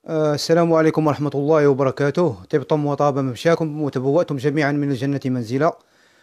السلام عليكم ورحمة الله وبركاته. طبتم وطاب ممشاكم وتبوأتم جميعا من الجنة منزلا.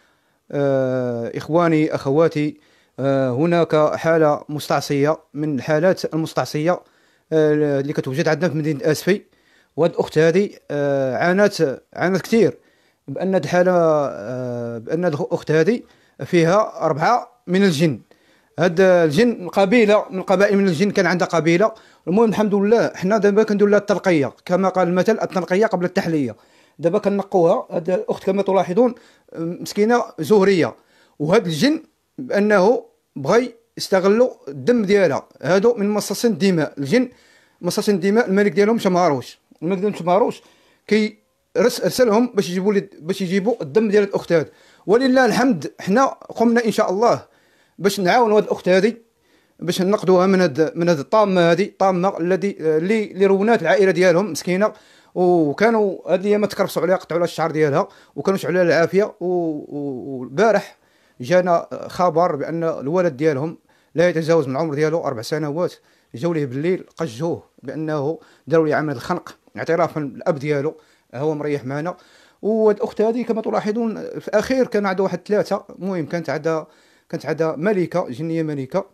إخواني أخواتي، هناك حالة مستعصية من الحالات المستعصية اللي كتوجد عندنا في مدينة آسفي. وهاد الأخت هذه عانت كثير بأن هاد الحالة، بأن هاد الأخت هذه فيها أربعة من الجن. هاد الجن قبيله من قبائل من الجن، كان عندها قبيله. المهم الحمد لله حنا دابا كنديروا لها الترقيه، كما قال المثل التنقيه قبل التحليه. دابا كنقوها. هاد الاخت كما تلاحظون مسكينه زهريه. وهاد الجن بانه بغى يستغلوا الدم ديالها. هادو من مصاصين الدماء الجن، مصاصين الدماء. الملك ديالهم شمهروش، الملك ديالهم شمهروش كي ارسلهم باش يجيبوا الدم ديال الاخت هذه. ولله الحمد حنا قمنا ان شاء الله باش نعاونوا هذه الاخت هذه، باش ننقذوها من هذه الطامه. هذه الطامه اللي رونات العائله ديالهم مسكينه. وكانوا هذه الايام تكرفسوا عليها، قطعوا لها الشعر ديالها، وكانوا شعلوا لها العافيه. والبارح جانا خبر بان الولد ديالهم لا يتجاوز من العمر ديالو 4 سنوات. جاوا ليه بالليل قجوه بانه داروا ليه عمل الخنق اعترافا بالاب ديالو، هو مريح معنا. والاخت هذه كما تلاحظون في الاخير كان عندها واحد ثلاثه. المهم كانت عندها ملكه جنيه ملكه.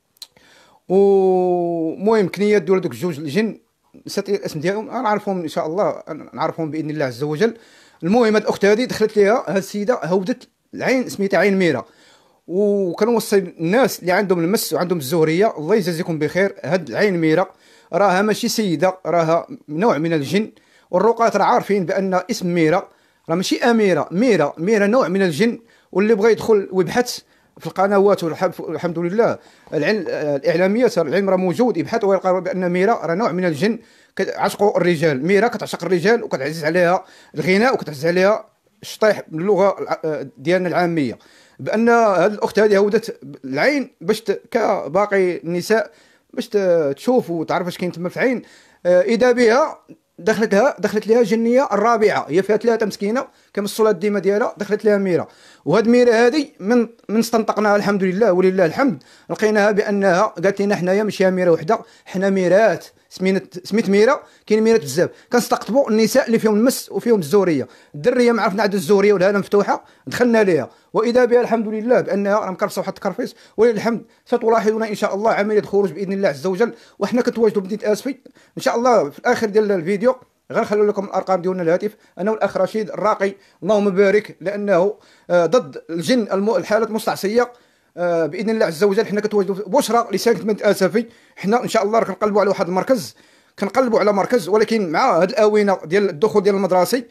ومهم كنيات دول دوك الجوج الجن، نسيت الاسم ديالهم، انا نعرفهم ان شاء الله، نعرفهم باذن الله عز وجل. المهم هاد الاخت هذه دخلت ليها هاد السيده هودت العين سميتها عين ميره. وكنوصي الناس اللي عندهم المس وعندهم الزهريه الله يجازيكم بخير. هاد العين ميره راها ماشي سيده، راها نوع من الجن. والرقاة راه عارفين بان اسم ميره راه ماشي اميره، ميره نوع من الجن. واللي بغى يدخل ويبحث في القنوات والحمد لله الاعلاميه، العلم راه موجود، يبحث ويلقى بان ميرا راه نوع من الجن. عشقوا الرجال. ميرا كتعشق الرجال وكتعزز عليها الغناء وكتعزز عليها الشطيح باللغه ديالنا العاميه. بان هذه الاخت هذه هودت العين باش كباقي النساء باش تشوف وتعرف اش كاين تما في عين. اذا بها دخلت لها جنيه الرابعه، هي فيها ثلاثه مسكينه كمصوا لها الديمه ديالها، دخلت لها ميره. وهاد ميره هذه من استنطقناها الحمد لله ولله الحمد، لقيناها بانها قالت لنا حنايا ماشي ميره وحده، حنا ميرات. سميت ميره. كاين ميرات بزاف. كنستقطبوا النساء اللي فيهم المس وفيهم الزوريه. الدريه ما عرفنا عندها الزوريه والهاله مفتوحه، دخلنا ليها واذا بها الحمد لله بانها راه مكرفسه واحد التكرفيس. ولله الحمد ستلاحظون ان شاء الله عمليه خروج باذن الله عز وجل. وحنا كنتواجدوا بمدينه اسفي ان شاء الله. في الاخر ديال الفيديو غنخلوا لكم الارقام ديالنا الهاتف، انا والاخ رشيد الراقي اللهم بارك، لانه ضد الجن الحالات المستعصيه. باذن الله عز وجل حنا كتواجدوا بشرى لساكنه مدينه اسفي. حنا ان شاء الله كنقلبوا على واحد المركز، كنقلبوا على مركز، ولكن مع هذه الاونه ديال الدخول ديال المدرسي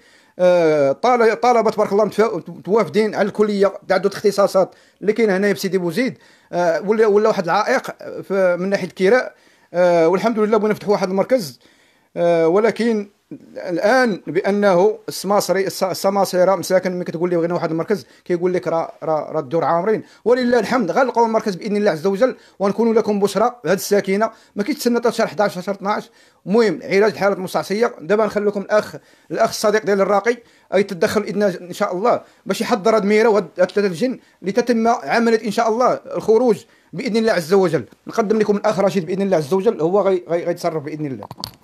طلبه تبارك الله متوافدين على الكليه تعدد اختصاصات اللي كاين هنايا بسيدي بوزيد. ولا واحد العائق من ناحيه الكراء. والحمد لله بغينا نفتحوا واحد المركز. ولكن الان بانه السماصره مساكن ملي كتقول لي بغينا واحد المركز كيقول لك راه الدور عامرين. ولله الحمد غنلقاو المركز باذن الله عز وجل، ونكون لكم بشرى بهذه الساكنه. ما كيتسنى حتى شهر 11 شهر 12. المهم علاج الحالات المستعصيه. دابا نخلي لكم الاخ الصديق ديال الراقي اي تدخل باذن ان شاء الله باش يحضر هاد ميره وهاد ثلاثه الجن لتتم عمليه ان شاء الله الخروج باذن الله عز وجل. نقدم لكم الاخ رشيد باذن الله عز وجل، هو غيتصرف باذن الله.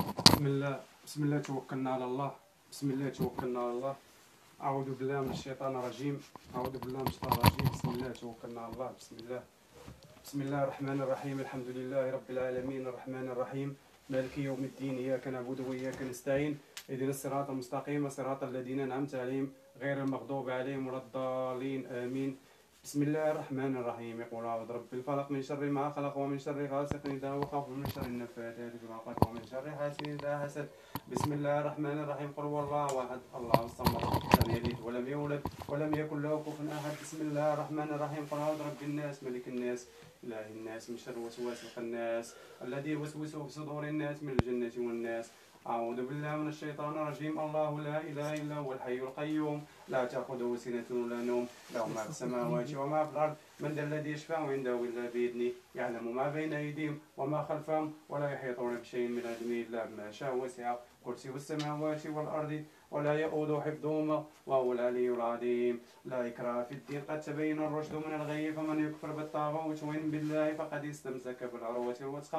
بسم الله توكلنا على الله. بسم الله توكلنا على الله. أعوذ بالله من الشيطان الرجيم. أعوذ بالله من الشيطان الرجيم. بسم الله توكلنا على الله. بسم الله الرحمن الرحيم. الحمد لله رب العالمين الرحمن الرحيم مالك يوم الدين. إياك نعبد وإياك نستعين. اهدنا الصراط المستقيم صراط الذين أنعمت عليهم غير المغضوب عليهم ولا الضالين آمين. بسم الله الرحمن الرحيم. يقول أعوذ برب الفلق من شر ما خلق ومن شر غاسق إذا وقب ومن شر النفاثات في العقد ومن شر حاسد إذا حسد. بسم الله الرحمن الرحيم. قل هو الله أحد الله الصمد لم يلد ولم يولد ولم يكن له كفوا أحد. بسم الله الرحمن الرحيم. قل أعوذ برب الناس ملك الناس إله الناس من شر وسواس الخناس الذي يوسوس في صدور الناس من الجنة والناس. أعوذ بالله من الشيطان الرجيم. الله لا إله إلا هو الحي القيوم لا تأخذه سنة ولا نوم له ما في السماوات وما في الأرض. من ذا الذي يشفع عنده إلا بإذنه يعلم ما بين أيديهم وما خلفهم ولا يحيطون بشيء من علمه إلا بما شاء. وسع كرسي السماوات والأرض ولا يؤود حفظهما وهو العلي العظيم. لا إكراه في الدين قد تبين الرشد من الغي. فمن يكفر بالطاغوت ويؤمن بالله فقد استمسك بالعروة الوثقى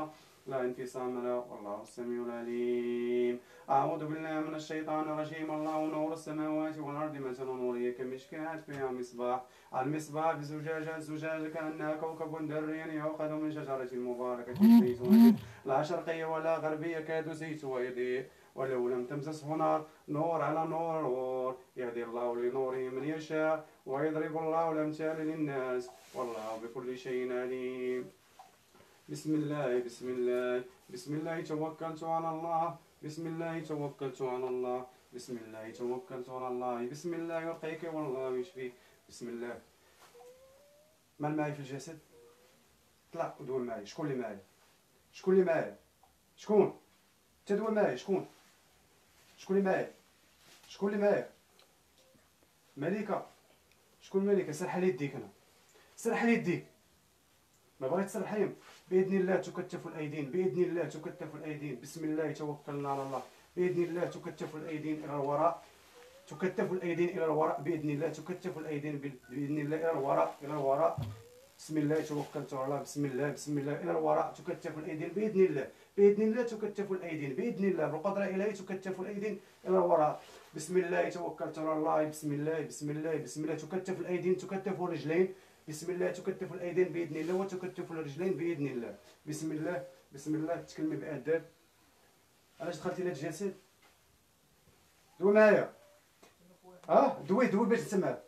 لا انفصام له، والله السميع العليم. أعوذ بالله من الشيطان الرجيم. الله نور السماوات والأرض، مثل نوره كمشكاة فيها مصباح، المصباح بزجاجة، الزجاجة كأنها كوكب دري يؤخذ من شجرة مباركة زيتونة لا شرقية ولا غربية يكاد زيتها يضيء ولو لم تمسسه نار، نور على نور، يهدي الله لنوره من يشاء ويضرب الله الأمثال للناس، والله بكل شيء عليم. بسم الله بسم الله بسم الله توكلت على الله، بسم الله توكلت على الله، بسم الله توكلت على الله، بسم الله يرقيك والله يشفيك. بسم الله. من معي في الجسد؟ طلع ودور معي. شكون اللي معي؟ شكون اللي معي؟ شكون؟ تدور معي. شكون؟ شكون اللي معي؟ شكون اللي معي؟ مليكة. شكون مليكة؟ سرح لي يديك. انا سرح لي يديك. ما بغيت تسرحيهم. بإذن الله تكتف الأيدين، بإذن الله تكتف الأيدين. بسم الله توكلنا على الله. بإذن الله تكتف الأيدين إلى الوراء، تكتف الأيدين إلى الوراء. بإذن الله تكتف الأيدين بإذن الله إلى الوراء، إلى الوراء. بسم الله توكلت على الله. بسم الله بسم الله إلى الوراء. تكتف الأيدين بإذن الله، بإذن الله تكتف الأيدين، بإذن الله بالقدرة الإلهية تكتف الأيدين إلى الوراء. بسم الله توكلت على الله. بسم الله بسم الله بسم الله. تكتف الأيدين، تكتف الرجلين. بسم الله تكتف الأيدين بإذن الله وتكتف الرجلين بإذن الله. بسم الله بسم الله. تكلمي بأداب. علاش دخلتي لهاد الجسد؟ دوي معايا. دوي باش تسمع.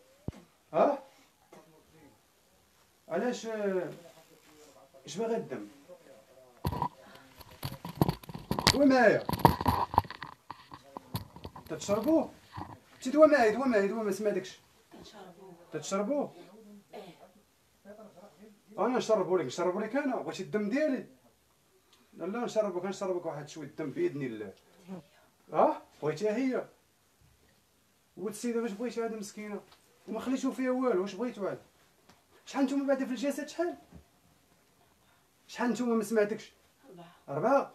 علاش اش باغي الدم؟ دوي معايا. تتشربوه؟ دوي معايا دوي معايا دوي ما سمعتكش. تتشربوه؟ انا نشربو لك انا. بغيتي الدم ديالي؟ لا نشربك واحد شويه الدم باذن الله. بغيتيها هي؟ ولد السيده باش بغيتي هذه مسكينه وما خليتو فيها والو. واش بغيتو عاد؟ شحال نتوما بعدا في الجسد؟ شحال نتوما؟ ما سمعتكش. 4.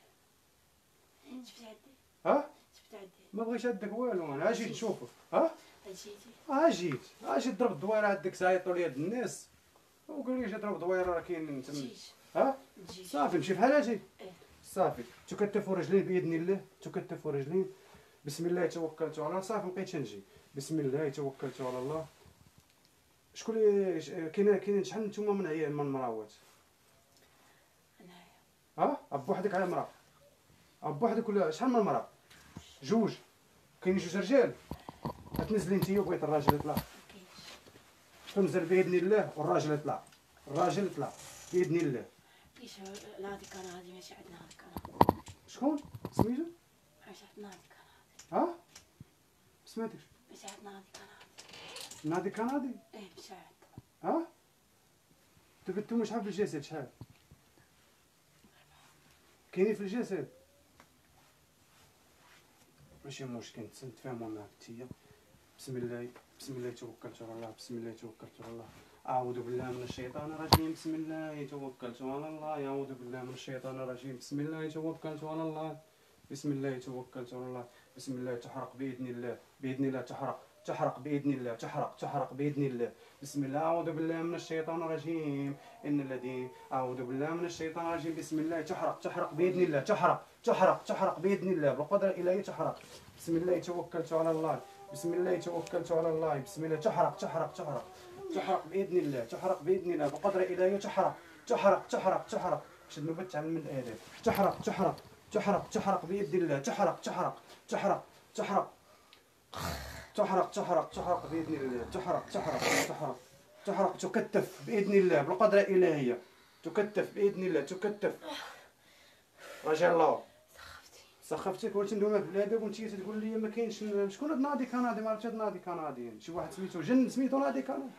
شفت عندي. شفت عندي. ما بغيتش عندك والو. انا جيت نشوفك. جيتي. جيت ضرب الدويره عندك. زايطوا لي هاد الناس وقال لي جا ضرب دويره راه كاين تما. جيت. صافي نمشي بحال هادي. صافي. تكتفوا رجلين باذن الله، تكتفوا رجلين. بسم الله توكلت على الله. صافي مبقيتش نجي. بسم الله توكلت على الله. شكون اللي كاين شحال نتوما من عيال من مراوات؟ انايا. بوحدك على مرا؟ بوحدك ولا شحال من مرا؟ 2. كاينين 2 رجال؟ تنزلي نتيا وبغيت الراجل يطلع. تنزل باذن الله والراجل يطلع. الراجل يطلع باذن الله. كيش نادي كان هادي ماشي عندنا هادي كان. شكون سميتو؟ ماشي عندنا هادي كان. سمعتكش؟ ماشي عندنا هادي كان. نادي كندي؟ ماشي عندنا. تبتو شحال في الجسد؟ شحال كاينين في الجسد؟ ماشي مشكل نتفاهموا معاك نتيا. بسم الله بسم الله توكلت على الله. بسم الله توكلت على الله. أعوذ بالله من الشيطان الرجيم. بسم الله توكلت على الله. أعوذ بالله من الشيطان الرجيم. بسم الله توكلت على الله. بسم الله توكلت على الله. بسم الله. تحرق بإذن الله، بإذن الله تحرق بإذن الله، تحرق بإذن الله. بسم الله. أعوذ بالله من الشيطان الرجيم. إن الذين أعوذ بالله من الشيطان الرجيم. بسم الله. تحرق بإذن الله، تحرق بإذن الله بالقدرة الإلهية. تحرق. بسم الله توكلت على الله. بسم الله توكلت على الله. بسم الله. تحرق بإذن الله، تحرق بإذن الله بقدر إلهي. تحرق. شد نبت تعلم من الآداب. تحرق بإذن الله. تحرق بإذن الله. تحرق. تكتف بإذن الله بالقدرة الإلهية. تكتف بإذن الله. تكتف. رجاء الله. سخفتك قلت ندوما بالادب وانت تقول لي ما كاينش. شكون هاد نادي كندي؟ ما عرفتش هاد نادي كندي. شي واحد سميتو جن سميتو نادي كندي.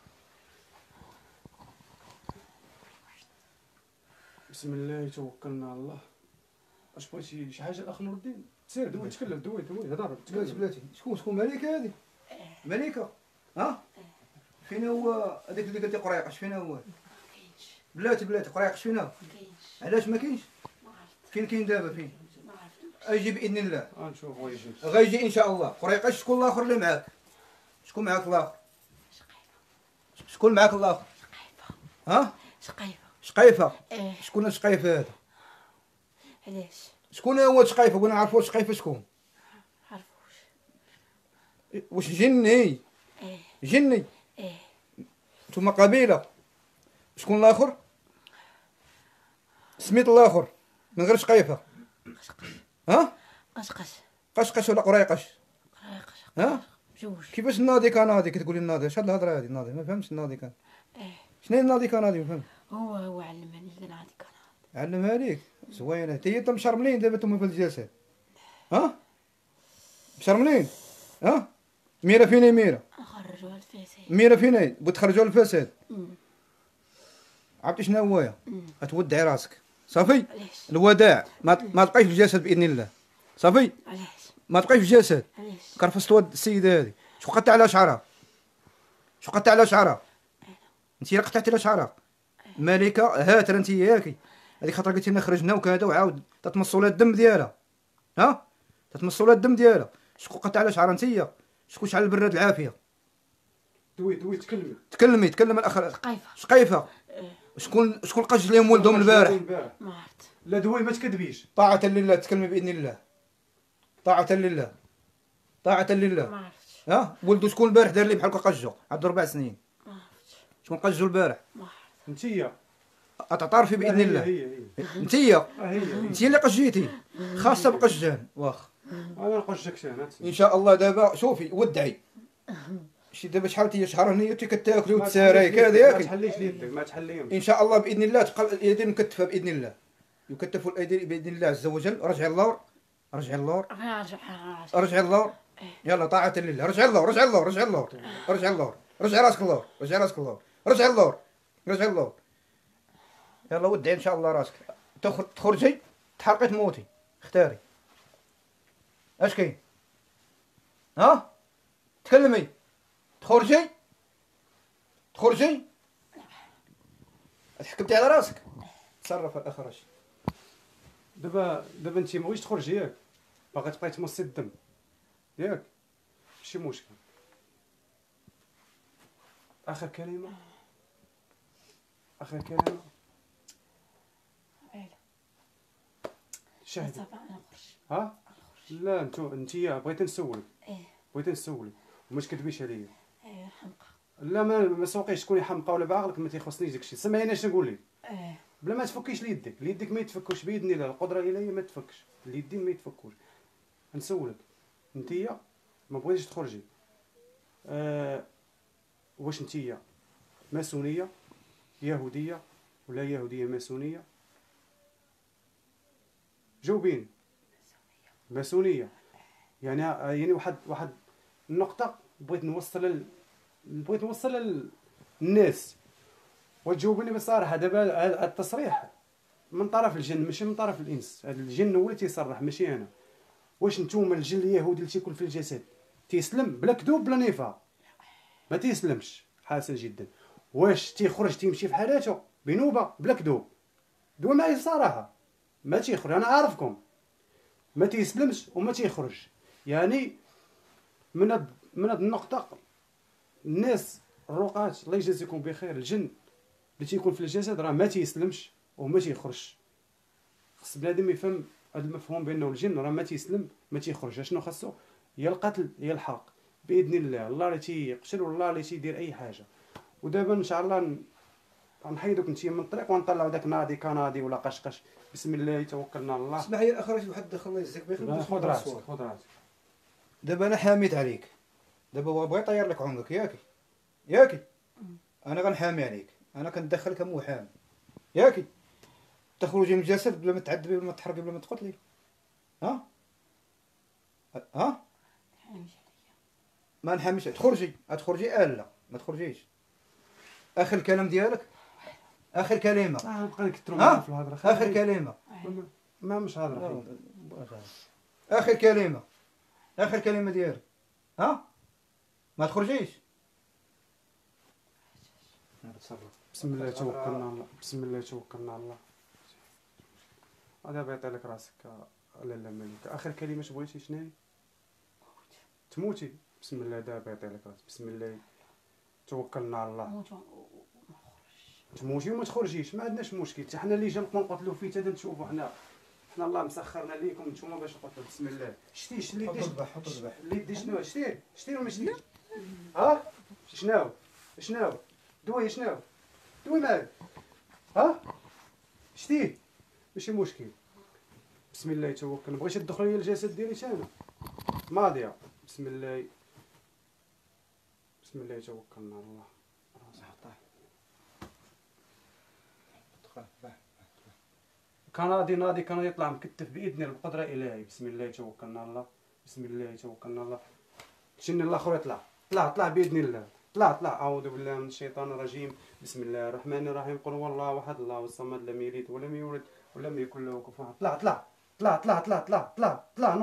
بسم الله توكلنا على الله. اش بغيتي شي حاجه الاخ نور الدين؟ سير دوي تكلم. دوي هضر. بلاتي شكون مليكه هذه؟ مليكه. فين هو هذاك اللي قلتي قريقش؟ فين هو؟ بلاتي قريقش فين هو؟ علاش ما كاينش؟ فين كاين دابا؟ فين؟ اجي باذن الله. نشوف ويجي. غيجي ان شاء الله. قريقش. شكون الاخر اللي معاك؟ شكون معاك الاخر؟ شكون معاك الاخر؟ شقيفة. شقيفه. شكون شقيفه هذا؟ علاش؟ شكون هو شقيفه؟ بغينا نعرفوا شقيفه شكون. عرفوش. واش جني؟ ايه جني. ايه. نتوما قبيله. شكون الاخر؟ سميت الاخر من غير شقيفه. قشقش. ها؟ قشقش. قشقش ولا قريقش؟ قشقش. ها؟ بجوج. كيفاش الناضي كناضي كتقولي الناضي؟ اش هاد الهضره هادي الناضي؟ ما فهمتش الناضي كان. ايه. شنو هي الناضي كناضي؟ ما فهمت. هو علمني نادي كناضي. علمها ليك زوينه. انت مشرملين دابا نتوما في الجلسات. ها؟ مشرملين. ها؟ ميره فين ميره؟ نخرجوا الفاسد. ميره فين؟ بغيت تخرجوا الفساد. أمم. عرفتي شنو هو؟ غتودعي راسك صافي. علاش؟ الوداع ما تبقايش في الجسد باذن الله. صافي علاش؟ ما تبقايش في الجسد. علاش؟ كرفست ود السيده هذه. شو قطع على شعرها؟ شو قطع على شعرها؟ انت اللي قطعتي على شعرها. مالكه هاتره انت ياكي. هذيك خاطر قلتي لنا خرجنا وكذا وعاود تتمصوا لها الدم ديالها. ها؟ تتمصوا لها الدم ديالها. شكون قطع على شعرها انت؟ شكون شعل البراد العافيه؟ دوي تكلم الاخر. شقيفه. شقيفه. شكون قج لهم ولدهم البارح؟ ما عرفت. لا دوي ما تكذبيش. طاعة لله. تكلمي باذن الله. طاعة لله. طاعة لله. ما عرفتش. ها؟ ولدو شكون البارح دار لي بحال هكا قجو عنده 4 سنين. ما عرفتش. شكون قجو البارح؟ ما عرفت. انتيا اتعترفي باذن الله. هي انتيا هي اللي قجيتي خاصه بقجان واخ. انا نقشك انا. ان شاء الله دابا شوفي ودعي. شي دابا شحال تي شهر هنا انت كتاكلي وتساري كذا ما ياكل. تحليش ليدك ما تحليهمش. ان شاء الله باذن الله تبقى الايدين مكتفه باذن الله. يكتفوا الايدين باذن الله عز وجل. رجع اللور. رجع اللور. رجع اللور. يلا طاعة لله. رجع اللور. رجع اللور. رجع اللور. رجع اللور. رجع راسك اللور. رجع راسك اللور. رجع اللور. رجع اللور. يلا ودعي ان شاء الله راسك. تخرجي تحرقي تموتي. اختاري. اش كاين؟ ها؟ تكلمي. تخرجي. حكمتي على راسك. تصرف الاخرج. دابا انت ما بغيتش تخرجي ياك باغا تبقاي تمصي الدم ياك ماشي مشكل. اخر كلمه. شهدي. صافا نخرج. ها لا انتيا بغيت نسولك. ايه. بغيت نسولك وما تكذبيش عليا. ايه حمقى. لا ما سوقيش تكوني حمقى ولا بعقلك ما تيخصنيش داكشي. سمعيني اش نقول لك. ايه. بلا ما تفكيش ليدك ما يتفكوش باذن الله. القدره الهيه ما تفكش. اليدين ما يتفكوش. نسولك انتيا ما بغيتيش تخرجي واش انتيا ماسونيه يهوديه ولا يهوديه ماسونيه؟ جاوبيني. ماسونيه يعني واحد النقطه بغيت نوصل للناس وتجاوبني بصراحه. دابا التصريح من طرف الجن ماشي من طرف الانس. هذا الجن هو اللي تيصرح ماشي انا. واش نتوما الجن اليهودي اللي تيكون في الجسد تيسلم بلا كذوب بلا نفاق؟ ما تيسلمش. حسن جدا. واش تيخرج تيمشي في حالاته بنوبه بلا كذوب؟ دوا معايا الصراحه ما تيخرج. انا عارفكم ما تيسلمش وما تيخرج. يعني من هاد النقطه الناس الرقاة الله يجازيكم بخير الجن اللي تيكون في الجسد راه ما تيسلمش وما تيخرجش. خص بنادم يفهم هذا المفهوم بانه الجن راه ما تيسلم ما تيخرج. شنو خاصو؟ هي القتل هي الحرق باذن الله. الله اللي تيقتل والله اللي تيدير اي حاجه. ودابا ان شاء الله غنحيدوك انت من الطريق ونطلعوا داك نادي كنادي ولا قشقش. بسم الله توكلنا على الله. اسمح لي الاخرج واحد دخل الله يجزيك بخير. خذ راسك. دابا انا حاميت عليك. دابا هو بغى يطير لك عنقك ياكي. انا غنحامي عليك. انا كندخلك كمحامي ياكي. تخرجي من الجسد بلا ما تعذبي بلا ما تحرقي بلا ما تقتلي. ها ما نحاميش. تخرجي لا ما تخرجيش. اخر الكلام ديالك. اخر كلمه. نبقى نكثروا معاك في الهضره. اخر كلمه. ما مش هضره. اخر كلمه ديالك. ما تخرجيش. بسم الله توكلنا على الله. هذا بيعطي لك راسك. لا ملك. اخر كلمه بغيتي شنو هي؟ تموتي. بسم الله دابا يعطي لك راسك. بسم الله توكلنا على الله. تموتي وما تخرجيش ما عندناش مشكل. حتى حنا اللي جا نقتلوا فيه حتى نشوفوا حنا حنا الله مسخرنا ليكم نتوما باش تقتلوا. بسم الله. شتي اللي حط يديش الذبح، حط الذبح. اللي يدي شنو شتي ولا ما شتيش؟ ها شنو دوي شنو دوي مالك ها شتيه ماشي مشكل. بسم الله توكل. بغيتي تدخل لي الجسد ديالي انا ماضيه. بسم الله توكلنا على الله. ناضي كان يطلع مكتف باذن الله بقدره الهي. بسم الله توكلنا على الله. بسم الله توكلنا على الله. شنو الاخر يطلع طلع باذن الله. طلع اعوذ بالله من الشيطان الرجيم. بسم الله الرحمن الرحيم. قل هو الله احد الله الصمد لم يلد ولم يولد ولم يكن له كفوا احد. طلع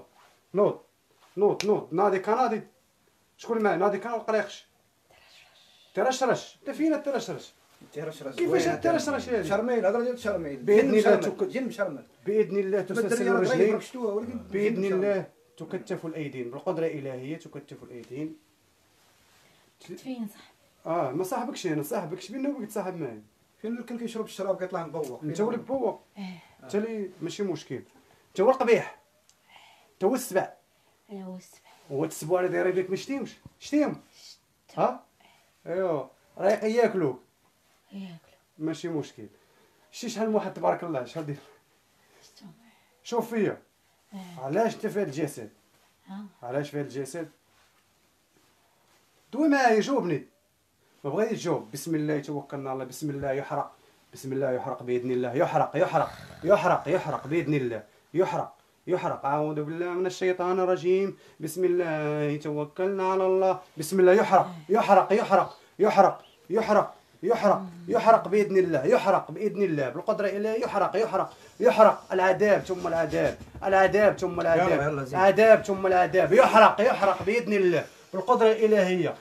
نوض ناضي كناضي. شكون معايا ناضي كان القريقش ترشرش. انت فين ترشرش؟ كيفاش ترشرش هذه؟ شرميل، هضره ديال شرميل باذن الله جن مشرمل. باذن الله تسلسل الرجلين. باذن الله الله تكتف الايدين بالقدره الالهيه. تكتف الايدين. فين صاحبي؟ ما صاحبكش انا صاحبكش بينا وبغيت تصاحب معايا. فين اللي كان كيشرب الشراب كيطلع مبوق؟ انت ولد بوق. انت اللي ماشي مشكل. انت هو القبيح. انت هو السبع. انا هو السبع. هو السبع اللي داير بك ما شتيهمش. شتيهم ها ايوا رايق ياكلوك. ماشي مشكل. شحال من واحد تبارك الله شحال دير. شوف فيا علاش انت في هذا الجسد؟ علاش في هذا الجسد؟ دوي معايا جاوبني. ما بغيتش تجاوب. بسم الله توكلنا على الله. بسم الله يحرق. بسم الله يحرق باذن الله. يحرق باذن الله. يحرق. اعوذ بالله من الشيطان الرجيم. بسم الله توكلنا على الله. بسم الله يحرق باذن الله. يحرق باذن الله بالقدره اليه. يحرق العذاب ثم العذاب. عذاب ثم العذاب. يحرق باذن الله بالقدره الالهيه.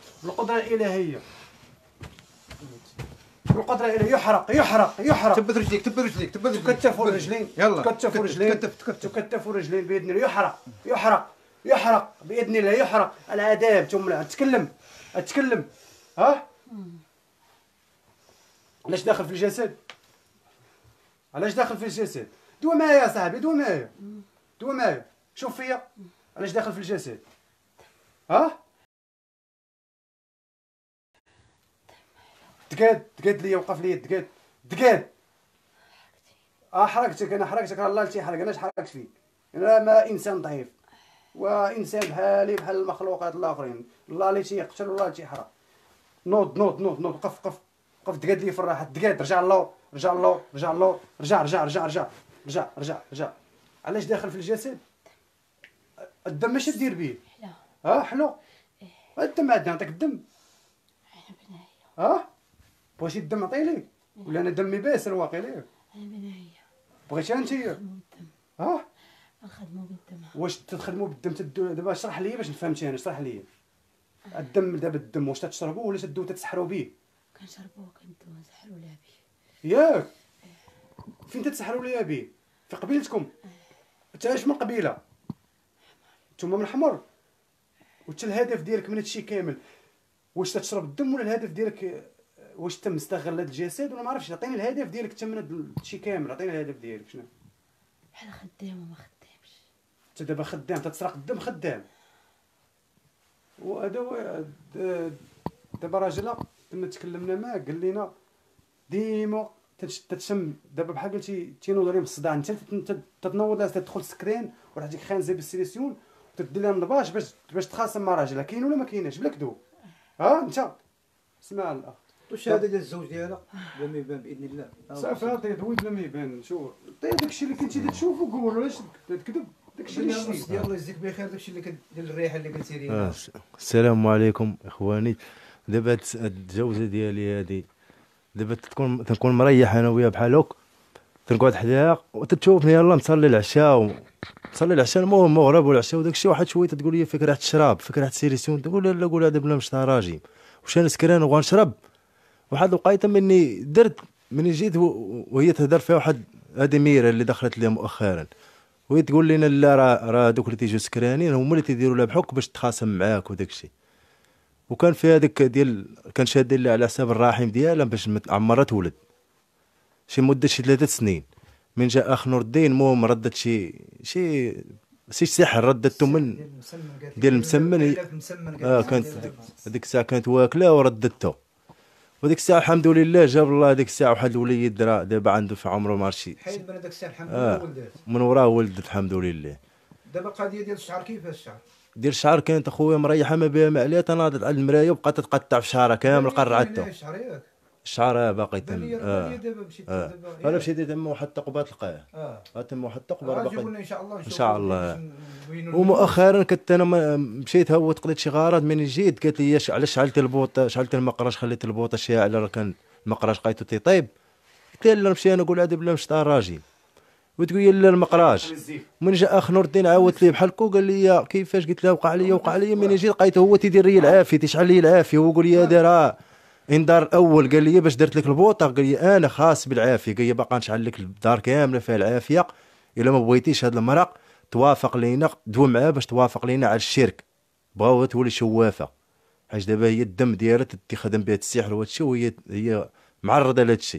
يحرق. تبت رجليك تكتفوا الرجلين. يلا تكتفوا الرجلين باذن الله. يحرق باذن الله. يحرق العذاب ثم اتكلم. ها علاش داخل في الجسد؟ دوا معايا يا صاحبي. دوا معايا. شوف فيا علاش داخل في الجسد. ها تقاد ليا. وقف ليا تقاد. حركتك. انا حركتك الله اللي تيحرق. انا حركت فيك. انا ما انسان ضعيف وانسان بحالي بحال المخلوقات الاخرين. الله اللي تيقتل والله اللي تيحرق. نوض. قف تقاد لي في الراحه. تقاد. رجع. علاش داخل في الجسد؟ الدم ماشي دير بيه. حلو. الدم عندنا نعطيك الدم. بغيتي الدم عطيه ليك ولا انا دمي باسل واقي ليك؟ انا بنايه. بغيتي انت؟ نخدمو بالدم. واش تخدموا بالدم؟ دابا اشرح لي باش نفهمك انا. اشرح لي الدم. دابا الدم واش تشربوه ولا تدو تتسحروا به؟ كنشربوه كندوه نسحروا لها به. ياك فين تتسحروا ليا به؟ في قبيلتكم؟ انت اش من قبيله؟ نتوما من حمر. وانت الهدف ديالك من هادشي كامل واش تشرب الدم ولا الهدف ديالك واش تم استغل هذا الجسد ولا ما عرفتش؟ عطيني الهدف ديالك انت من هادشي كامل. عطيني الهدف ديالك شنو؟ بحال خدام وما خدامش. انت دابا خدام تتسرق الدم خدام. وهذا هو دابا راجله كنا تكلمنا معاه قال لنا ديما تتشم. دابا بحال قلتي تينوض عليهم الصداع. انت تتنوض لها تدخل سكرين ولا ديك خانزه بالسيليسيون وتدي لها النباش باش تخاصم مع راجلها. كاين ولا ما كايناش؟ بلا كذوب. انت اسمع الاخ. الشهاده ديال الزوج ديالها بلا ما يبان باذن الله. صافي عطيه دوي بلا ما يبان. شوف عطيه داكشي اللي كنتي تشوفو قول. علاش تكذب؟ داكشي اللي شتي. ديال الله يجزيك بخير. داكشي اللي ديال الريحه اللي قلتي لي. السلام عليكم اخواني. دابا هاد الجوزه ديالي هادي دابا تنكون مريح انا وياها بحال هكا. تنقعد حداها وتتشوفني يلاه نصلي العشاء المهم مغرب والعشاء وداكشي. واحد شويه تقول لي فيك ريحه الشراب فيك ريحه السيليسيون. تقول لا قول هذا بلا مش راجيم واش انا سكران وغنشرب. واحد الوقيته مني درت مني جيت وهي تهدر فيها واحد هذه ميره اللي دخلت ليها مؤخرا وهي تقول لنا لا راه دوك اللي تيجوا سكرانين هما اللي تيديروا لها بحك باش تخاصم معاك وداكشي. وكان في هذاك ديال كان شادين لها على حساب الرحم ديالها باش عمرها تولد شي مده شي 3 سنين. من جاء اخ نور الدين المهم ردت شي سحر ردته من ديال المسمن. كانت هذيك الساعه كانت واكله وردته، وديك الساعه الحمد لله جاب الله ديك الساعه واحد الوليد راه دابا عنده في عمره مارشي حيد من هذاك الساعه الحمد لله ولدات. من وراه ولدت الحمد لله. دابا القضيه ديال الشعر كيفاش الشعر؟ ديال الشعر كانت اخويا مريحه ما بها ما عليها، تناضت على المرايه وبقات تقطع في شعرها كامل قرعته. الشعر باقي تم. انا مشيت تما واحد الثقبه تلقاه. تما واحد الثقبه باقي ان شاء الله. ان شاء الله. ومؤخرا كنت انا مشيت هوت قضيت شي غرض من جيت قالت لي علاش شعلت البوطه شعلت المقراش خليت البوطه شاعله راه كان المقراش لقيتو تيطيب. قلت لها نمشي انا نقول عاد بلا مشطا راجل، وتقول لي لا المقراش. من جاء اخ نور الدين عاودت لي بحال هكا قال لي كيفاش؟ قلت له وقع لي من جيت لقيته هو تيدير لي العافيه تيشعل لي العافيه، هو يقول لي دار انذار الاول. قال لي باش درت لك البوطه قال لي انا خاص بالعافيه، قال لي باقا نشعل لك الدار كامله فيها العافيه، الا ما بغيتيش هذا المرق توافق لينا دوي معاه باش توافق لينا على الشرك، بغاوها تولي شوافه حيت دابا هي الدم ديالها تخدم بها السحر وهذا الشيء وهي معرضه لهذا الشيء.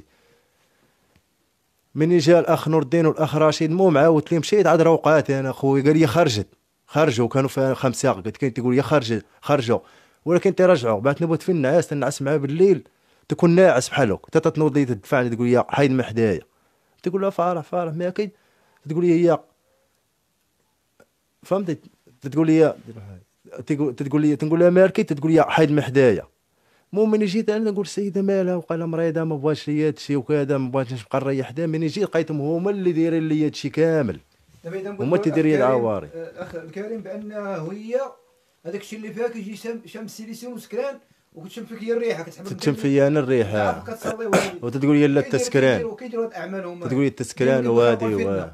من جا الاخ نور الدين والاخ رشيد المهم عاودت لي مشيت عاد روقات انا خويا قال لي خرجوا كانوا فيها 5 قلت كاين تيقول لي خرجوا ولكن تيرجعوا بعد نبغي في النعاس تنعس معاه بالليل تكون ناعس بحالك حتى تنوض لي تدفعني تقول لي حيد من حدايا، تقول لها فارح ما كاين، تقول لي هي فهمتي تقول لي تقول لها مالكي تقول لي حيد من حدايا. المهم ملي جيت انا نقول السيده مالها وقال مريضه ما بغاش ليا هادشي وكذا ما بغاتش نبقى نريح حداها. ملي جيت لقيتهم هما اللي دايرين لي هادشي كامل، هما تيديروا لي العواري. الاخ الكريم بانها هي هذاك الشيء اللي فيها كيجي شام سيليسيون وسكران وكتشم فيك هي الريحه كتشم فيا انا الريحه وتتقول لي لا التسكران وكيديروا هاد اعمالهم تقول لي التسكران وهادي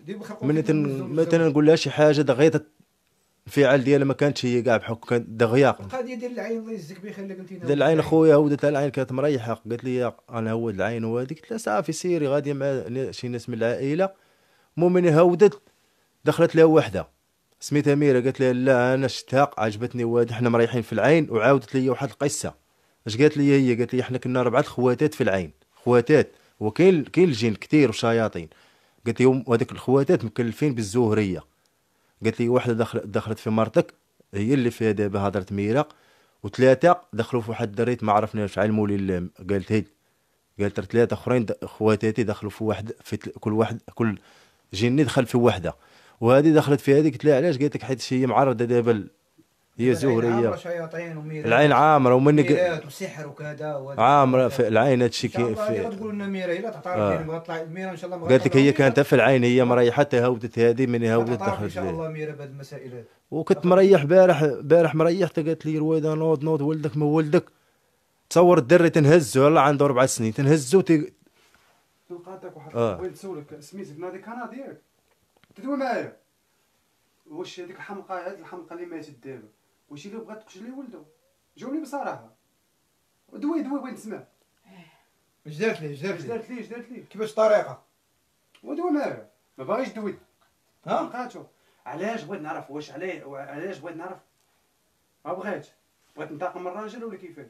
ملي نقول لها شي حاجه دغيا الانفعال ديالها ما كانتش هي كاع بحكم كانت دغيا. القضيه ديال العين الله يجزيك بخير اللي قلتينا ديال العين خويا هودت العين كانت مريحه قالت لي انا هود العين وهادي قلت لها صافي سيري غادي مع شي ناس من العائله. المهم ملي هودت دخلت لها وحده سميتها ميرا قالت لها لا انا شفتها عجبتني وهادي حنا مريحين في العين. وعاودت لي واحد القصه اش قالت لي هي قالت لي حنا كنا 4 خواتات في العين خواتات وكاين الجن كثير وشياطين. قالت لي هذوك الخواتات مكلفين بالزهريه. قالت لي واحده دخلت في مرتك هي اللي فيها دابا هضرت ميرا و3 دخلوا في واحد الدريت ما عرفناش في علم الله. قالت هي قالت 3 اخرين خواتاتي دخلوا في واحد في كل جني دخل في وحده وهذه دخلت في هذه. قلت لها علاش؟ قالت لك حيت هي معرضه دابا هي زهريه العين عامره ومن وسحر وكذا عامره في العين هادشي كي تقول لنا ميرا الا تعترف بغا طلع ميرا ان شاء الله قالت لك هي كانت في العين هي مريحه حتى هودت هذه من هودت دخلت ان شاء الله ميرا بهذه المسائل هذه. وكنت مريح بارح مريح قالت لي رويده نوض ولدك ما ولدك. تصور الدري تنهزو يلاه عنده 4 سنين تنهزو نقاطعك واحد بغيت نسولك سميتك نادي كان ديالك تدوي معايا واش هذيك الحمقى هاد الحمقى اللي ماتت دابا واش اللي بغات تقتل لي ولدو؟ جاوني بصراحه دوي بغيت نسمع اش دارت ليه كيفاش الطريقه ودوي معايا ما باغيش دوي ها لقاتو علاش بغيت نعرف واش علاش بغيت نعرف ما بغيت ننتقم من الراجل ولا كيفاش؟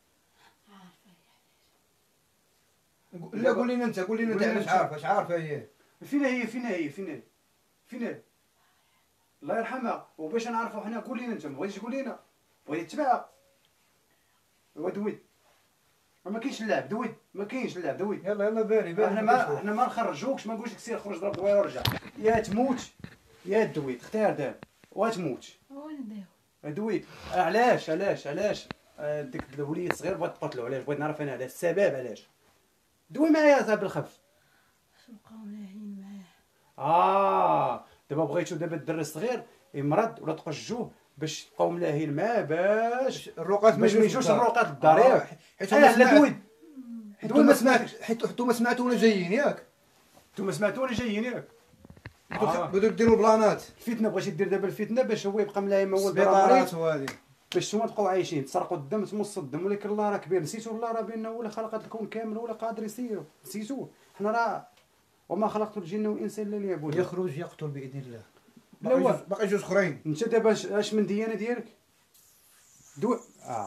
لا قول لنا انت علاش عارفه اش عارفه هي فينا هي الله يرحمها. وباش نعرفوا حنا قول لنا انت ما بغيتيش تقول لنا بغيتي تتبعها دويد ما كاينش اللعب دويد ما كاينش اللعب دويد يلا باري احنا ما نخرجوكش ما نقولش لك سير خرج ضرب دوير ورجع يا تموت يا دويد اختار دابا وتموت دويد. علاش ديك الوليد صغير بغات تقتلو علاش؟ بغيت نعرف انا علاش السبب علاش. دوي معايا صاحب الخف بقاو لاهين معاه دابا بغيتو دابا الدري الصغير يمرض ولا تقجوه باش تبقاو ملاهين معاه باش الرقات باش ما يجوش الرقات للدار ياك حيت لا دويد دوي ما سمعتش حيت حتى ما سمعتونا جايين ياك نتوما سمعتوني جايين ياك بدو ديروا بلانات الفتنه بغيتي دير دابا الفتنه باش هو يبقى ملاهي ما هو البيطارات وهذه باش نتوما تبقاو عايشين تسرقوا الدم تمصوا الدم. ولكن الله راه كبير نسيتوا الله راه بانه هو اللي خلق هذا الكون كامل ولا قادر يسيروا نسيتوه. حنا راه وما خلقت الجن والانس الا ليعبدون. يخرج يقتل باذن الله باقي جوج اخرين. انت دابا اش من ديانه ديالك؟ دو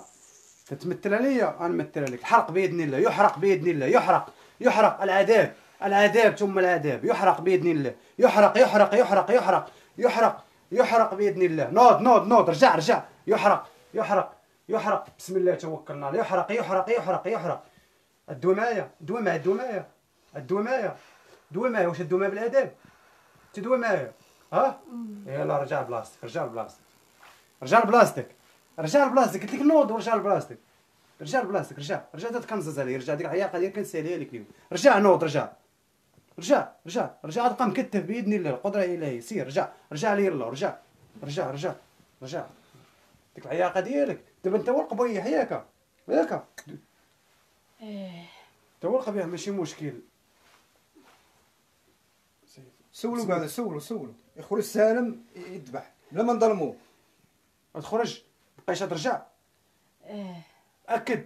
تتمثل عليا انا نمثل عليك. الحرق باذن الله يحرق باذن الله يحرق العذاب العذاب ثم العذاب. يحرق باذن الله. يحرق يحرق يحرق يحرق يحرق يحرق باذن الله. نوض نوض نوض. رجع رجع. يحرق يحرق يحرق. بسم الله توكلنا عليه. يحرق يحرق يحرق يحرق. الدوا معايا. الدوا معايا. الدوا معايا. الدوا معايا. الدوا معايا. واش الدوا معايا بالعذاب؟ تدوي معايا. ها يلا رجع لبلاصتك. رجع لبلاصتك. رجع لبلاصتك. رجع لبلاصتك. قلت لك نوض ورجع لبلاصتك. رجع لبلاصتك. رجع رجع تتكنزز علي. رجع ديك العياقه ديالك كنساليها لك اليوم. رجع نوض. رجع رجع رجع رجع. تبقى مكتف باذن الله. القدره الهيه. سير رجع رجع لي يلا. رجع رجع رجع رجع. ديك العياقه ديالك دابا انت هو القبيح ياك ياك. انت هو القبيح ماشي مشكل. سولو كاع سولو يخرج سالم يذبح بلا ما نظلموه. تخرج بقيتش ترجع. اكد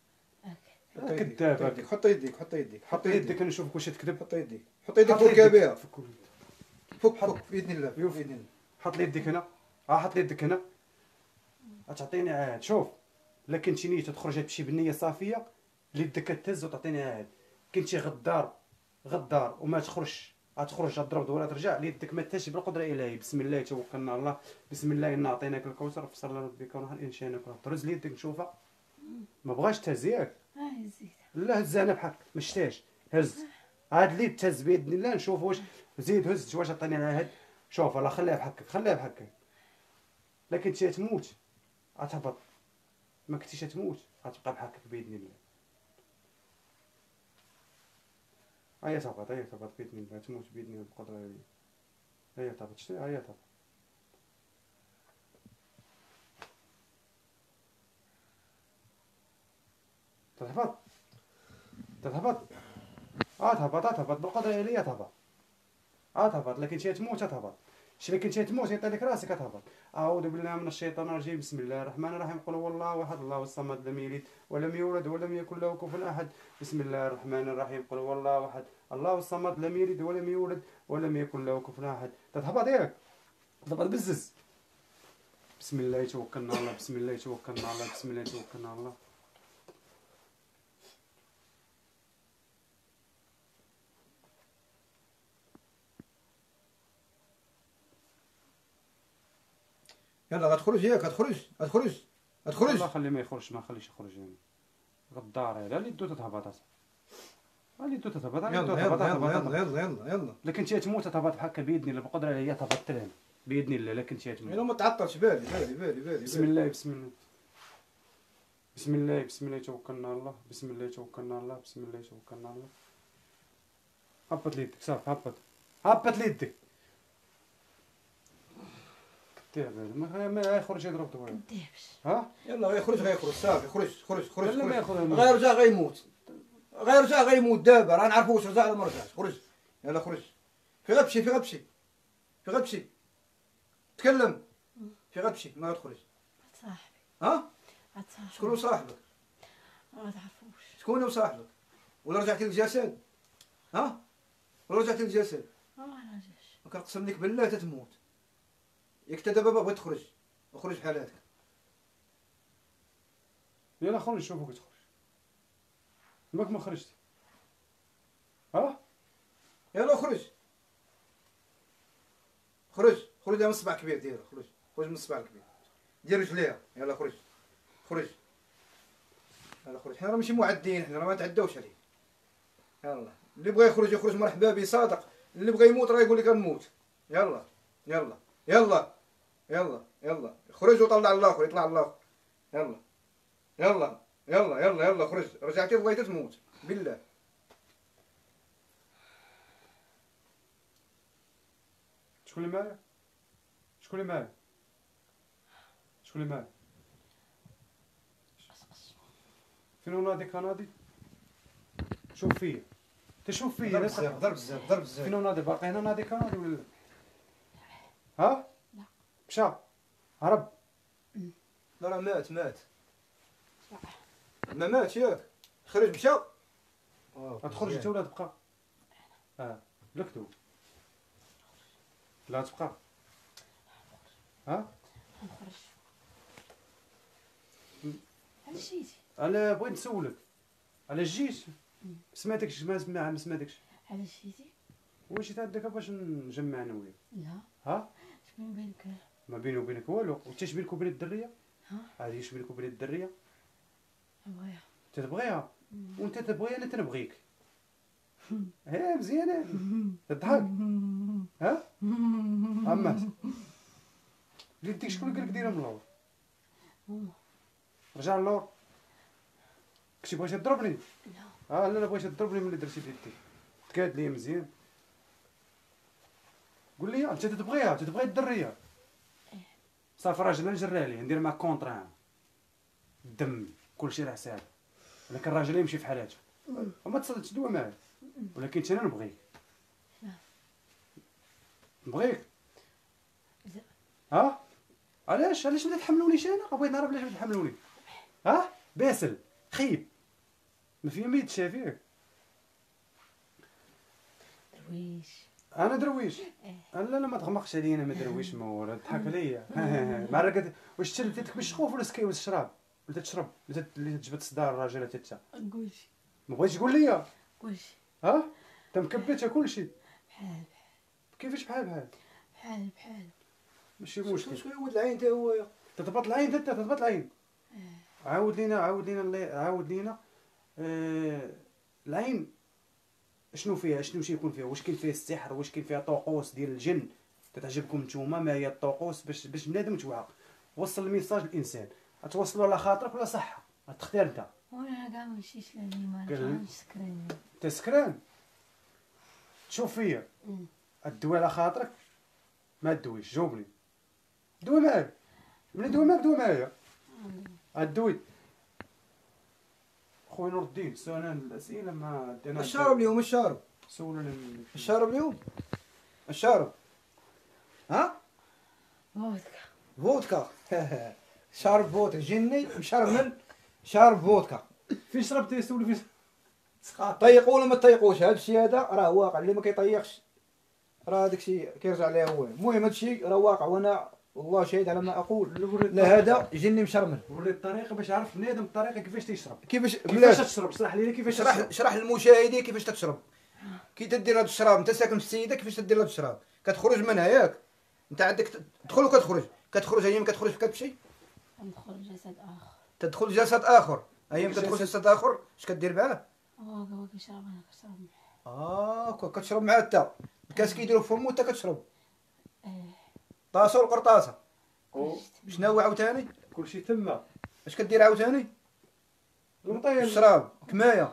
كذاب. حط يديك حط يديك حط يديك نشوفك واش تكذب. حط يديك حط يديك فكها بها. فك فك باذن الله باذن الله. حط لي يديك هنا. حط لي يديك هنا. غتعطيني عاد. شوف الا كنتي نيه تخرج تمشي بالنيه صافيه اللي يدك كتهز وتعطيني عاد. كنتي غدار غدار وما تخرجش غتخرج تضرب ولا ترجع ليدك ما تهش بالقدره الهيه. بسم الله توكلنا على الله. بسم الله انا اعطيناك الكوثر فصل ربك ونحن ان شاء الله. ترز لي يدك نشوفها. ما بغاش تهز ياك. زيد. لا هز انا بحق ما شتاش. هز هاد اللي تهز باذن الله. نشوف واش زيد هز واش عطيني على هاد. شوف الله خليها بحقك خليها بحقك. لا كنتي تموت غتهبط. ما كنتيش تموت غتبقى بحقك باذن الله. هيا تهبط هيا تهبط باذن الله. تموت باذن الله بقدره الله. هيا تهبط شتي هيا تهبط. تهبط تهبط. تهبط بالقدره الهيه. تهبط تهبط. لكن كنتي تموت تهبط. شي كنتي تموت يطيح لك راسك تهبط. اعوذ بالله من الشيطان الرجيم. بسم الله الرحمن الرحيم. قل هو الله احد الله الصمد لم يلد ولم يولد ولم يكن له كفوا احد. بسم الله الرحمن الرحيم. قل هو الله احد الله الصمد لم يلد ولم يولد ولم يكن له كفوا احد. تهبط ياك. تهبط بزز. بسم الله توكلنا على الله. بسم الله توكلنا على الله. بسم الله توكلنا على الله. يلا غتخرج ياك. غتخرج الله خليه ما يخرجش. ما خليش يخرج يعني. غدار هذا اللي دوت تهبط. اللي دوت تهبط. يلا لكن انت تموت تهبط بحال باذن الله بقدره هي تهبط ترهم باذن الله. لكن انت تموت. الا ما تعطلش. بالي بسم الله بسم الله بسم الله بسم الله توكلنا على الله. بسم الله توكلنا على الله. بسم الله توكلنا على الله. هبط لي يدك صافي. هبط لي يدك. ما يخرج يضرب طويل. ها يلا غيخرج صافي. خرج لا ما ياخذ. غيرجع غيموت دابا. راه نعرفو واش رجع ولا ما رجعش. خرج يلا خرج. في غتمشي تكلم. في غتمشي ما غتخرج. صاحبي. ها صاحبي. شكون صاحبك؟ ما تعرفوش. شكون هو صاحبك؟ ولا رجعتي للجسد؟ ها ولا رجعتي للجسد؟ ما رجعش. كنقسم لك بالله تتموت. ياك انت دابا بغيت تخرج وخرج بحالاتك. يلا خرج شوفك تخرج. ماك ما خرجتي. ها يلا خرج من الصبع الكبير ديالها. خرج من الصبع الكبير ديال رجليها. يلا خرج يلا خرج. حنا راه ماشي معدين. حنا راه ما نتعداوش عليه. يلا اللي بغى يخرج مرحبا به صادق. اللي بغى يموت راه يقول لك غنموت. يلا خرج وطلع الاخر. يطلع الاخر. يلا خرج. رجعتي بغيتي تموت بالله. شكون اللي معايا؟ فين نادي كنادي؟ شوف فيا. تشوف فيا. ضرب بزاف. فين نادي؟ باقي هنا نادي كنادي ولا لا؟ ها؟ لا. مشى. هرب. لا راه مات. ما ماتش ياك. خرج مشى. تخرج انت ولا تبقى؟ لكتو. لا تبقى. ها؟ نخرج. علاش جيتي؟ انا بغيت نسولك على جيت. سمعتكش ما سمعتكش. علاش جيتي؟ واش جيت عندك باش نجمع انا وياك؟ لا ها شبين بينك؟ ما بيني وبينك والو، وانت اش بينك وبين الدريه؟ ها عادي اش بينك وبين الدريه؟ بغيها تتبغيها وانت تبغي انا تنبغيك. ها مزيانه تضحك. ها اما يديك شكون قال لك ديرها من اللور؟ ماما رجع للور. كنتي بغيتي تضربني؟ لا لا بغيتي تضربني ملي درتي بيديك. تكاد ليا مزيان. قول لي انت تتبغي الدريه؟ صافي راجل نجري عليه ندير معاك كونطرا الدم كلشي راه ساهل، ولكن الراجل يمشي في حالاته وما تصدقش دوا معاه، ولكن انا نبغيك. لا. نبغيك. لا. ها علاش ما تحملونيش انا؟ بغيت نعرف علاش ما تحملوني. ها باسل خيب ما فيا ميت شافيك. درويش انا درويش. لا ما تغمقش عليا انا ما درويش ما هو تضحك عليا. مع راه واش تشدتك بالشخوف ولا سكي ولا الشراب ولا تشرب اللي تجبد صداع الراجل تتا؟ قولشي ما بغيتش تقول لي. قولشي ها انت مكبتها كلشي. بحال كيفاش بحال بحال ماشي مشكل. شويه ولد العين تا هو تضبط العين انت تضبط العين. عاود لينا العين شنو فيها شنو يكون فيها؟ واش كاين فيها السحر؟ واش كاين فيها طقوس ديال الجن؟ تتعجبكم نتوما ما هي الطقوس باش بنادم توعى؟ وصل الميساج للانسان، غتوصلوا على خاطرك ولا صحه؟ غتختار انت. وانا كاع ماشيش لاني ما قال- نعرفش سكراني. انت سكران تشوف فيا الدواء على خاطرك ما دويش. جاوبني دوي معاك ملي دوي معاك دوي معايا. الدوي خويا نور الدين سؤال الاسئله ما دينا الشارب اليوم الشارب سولنا الشارب اليوم الشارب ها فودكا فودكا شارب فودكا جني مشرمل شارب فودكا فين شربتي سولي فين طيقوا ولا ما تطيقوش هذا الشيء هذا راه واقع اللي ما كيطيقش راه هذاك الشيء كيرجع عليه هو. المهم هذا الشيء راه واقع وانا والله شهيد على ما اقول. لا هذا جني مشرمل. وري الطريقه باش عرف بنادم الطريقه كيفاش تيشرب. كيفاش كيفاش تشرب؟ شرح لي كيفاش تشرب. شرح للمشاهدين كيفاش تشرب. كي تدير هذا الشراب انت ساكن في السيده كيفاش تدير هذا الشراب كتخرج منها ياك انت عندك تدخل وكتخرج هي ما كتخرج كتمشي ندخل جسد اخر. تدخل جسد اخر هي ما كتدخل جسد اخر اش كدير معاه هو كيشرب انا كنشرب معاه. كتشرب معاه انت الكاس كيديرو في فمو انت كتشرب ايه طاسه والقرطاسه. كلشي شنو هو عاوتاني كلشي تما اش كدير عاوتاني المطيب الشراب كمايه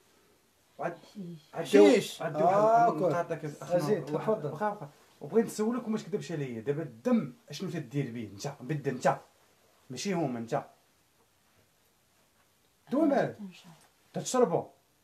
حشيش. حشيش. زيد تفضل. بقى وبغيت نسولك وما تكذبش عليا دابا الدم اشنو تدير به انت بالدم انت ماشي هما انت دوي معاه تنشرب. تتشربو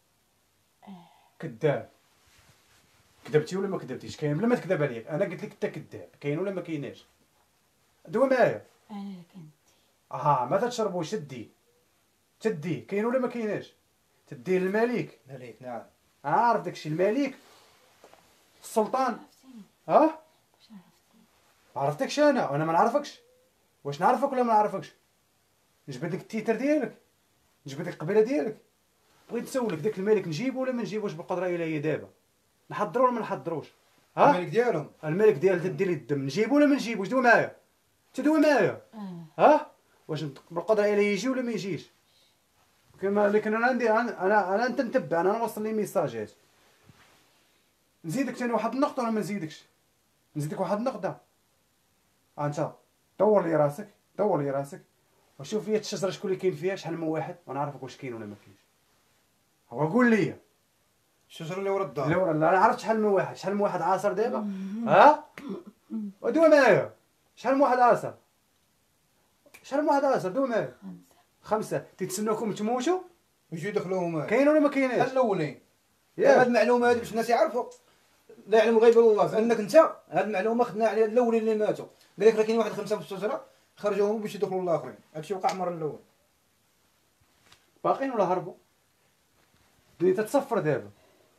كذاب. كذبتي ولا ما كذبتيش؟ كاين بلا ما تكذب عليك انا قلت لك انت كذاب. كاين ولا ما كايناش؟ دوي معايا. انا اللي كنت ما تتشربوش تدي كاين ولا ما كايناش؟ تدي للملك. مليك نعم عارف داكشي الملك السلطان. عرفتيني واش عرفتيني. عرفتكش انا ما نعرفكش. واش نعرفك ولا ما نعرفكش؟ نجبد لك التيتر ديالك نجبد لك القبيله ديالك. بغيت نسولك داك الملك نجيبو ولا ما نجيبوش بالقدره الهيه دابا؟ نحضرو ولا ما نحضروش؟ الملك ديالهم الملك ديال تدي لي الدم نجيبو ولا ما نجيبوش؟ دوي معايا تدوي معايا. واش بالقدره الهيه يجي ولا ما يجيش؟ كما لكن انا عندي انا انت نتبع انا نوصل لي ميساجات. نزيدك ثاني واحد النقطه ولا ما نزيدكش؟ نزيدك واحد النقطه. انت دور لي راسك وشوف فيا الشجره شكون اللي كاين فيها شحال من واحد ونعرفك واش كاين ولا ما كاينش. هو قول لي الشجره اللي ورا الدار لا انا عرفت شحال من واحد عاصر دابا. ودوي معايا شحال من واحد عاصر دوي معايا. 5 تيتسناوكم تموتوا يجيو يدخلوا هما كاين ولا ما كايناش؟ الاولين. ياك. هاد المعلومه هادي باش الناس يعرفوا لا يعلم الغيب الا الله فانك انت هاد المعلومه خدنا عليها الاولين اللي ماتوا قال لك راه كاين واحد 5 في الشجره خرجوهم باش يدخلوا الاخرين. هادشي وقع المره الاول. باقيين ولا هربوا؟ بديت تتصفر دابا.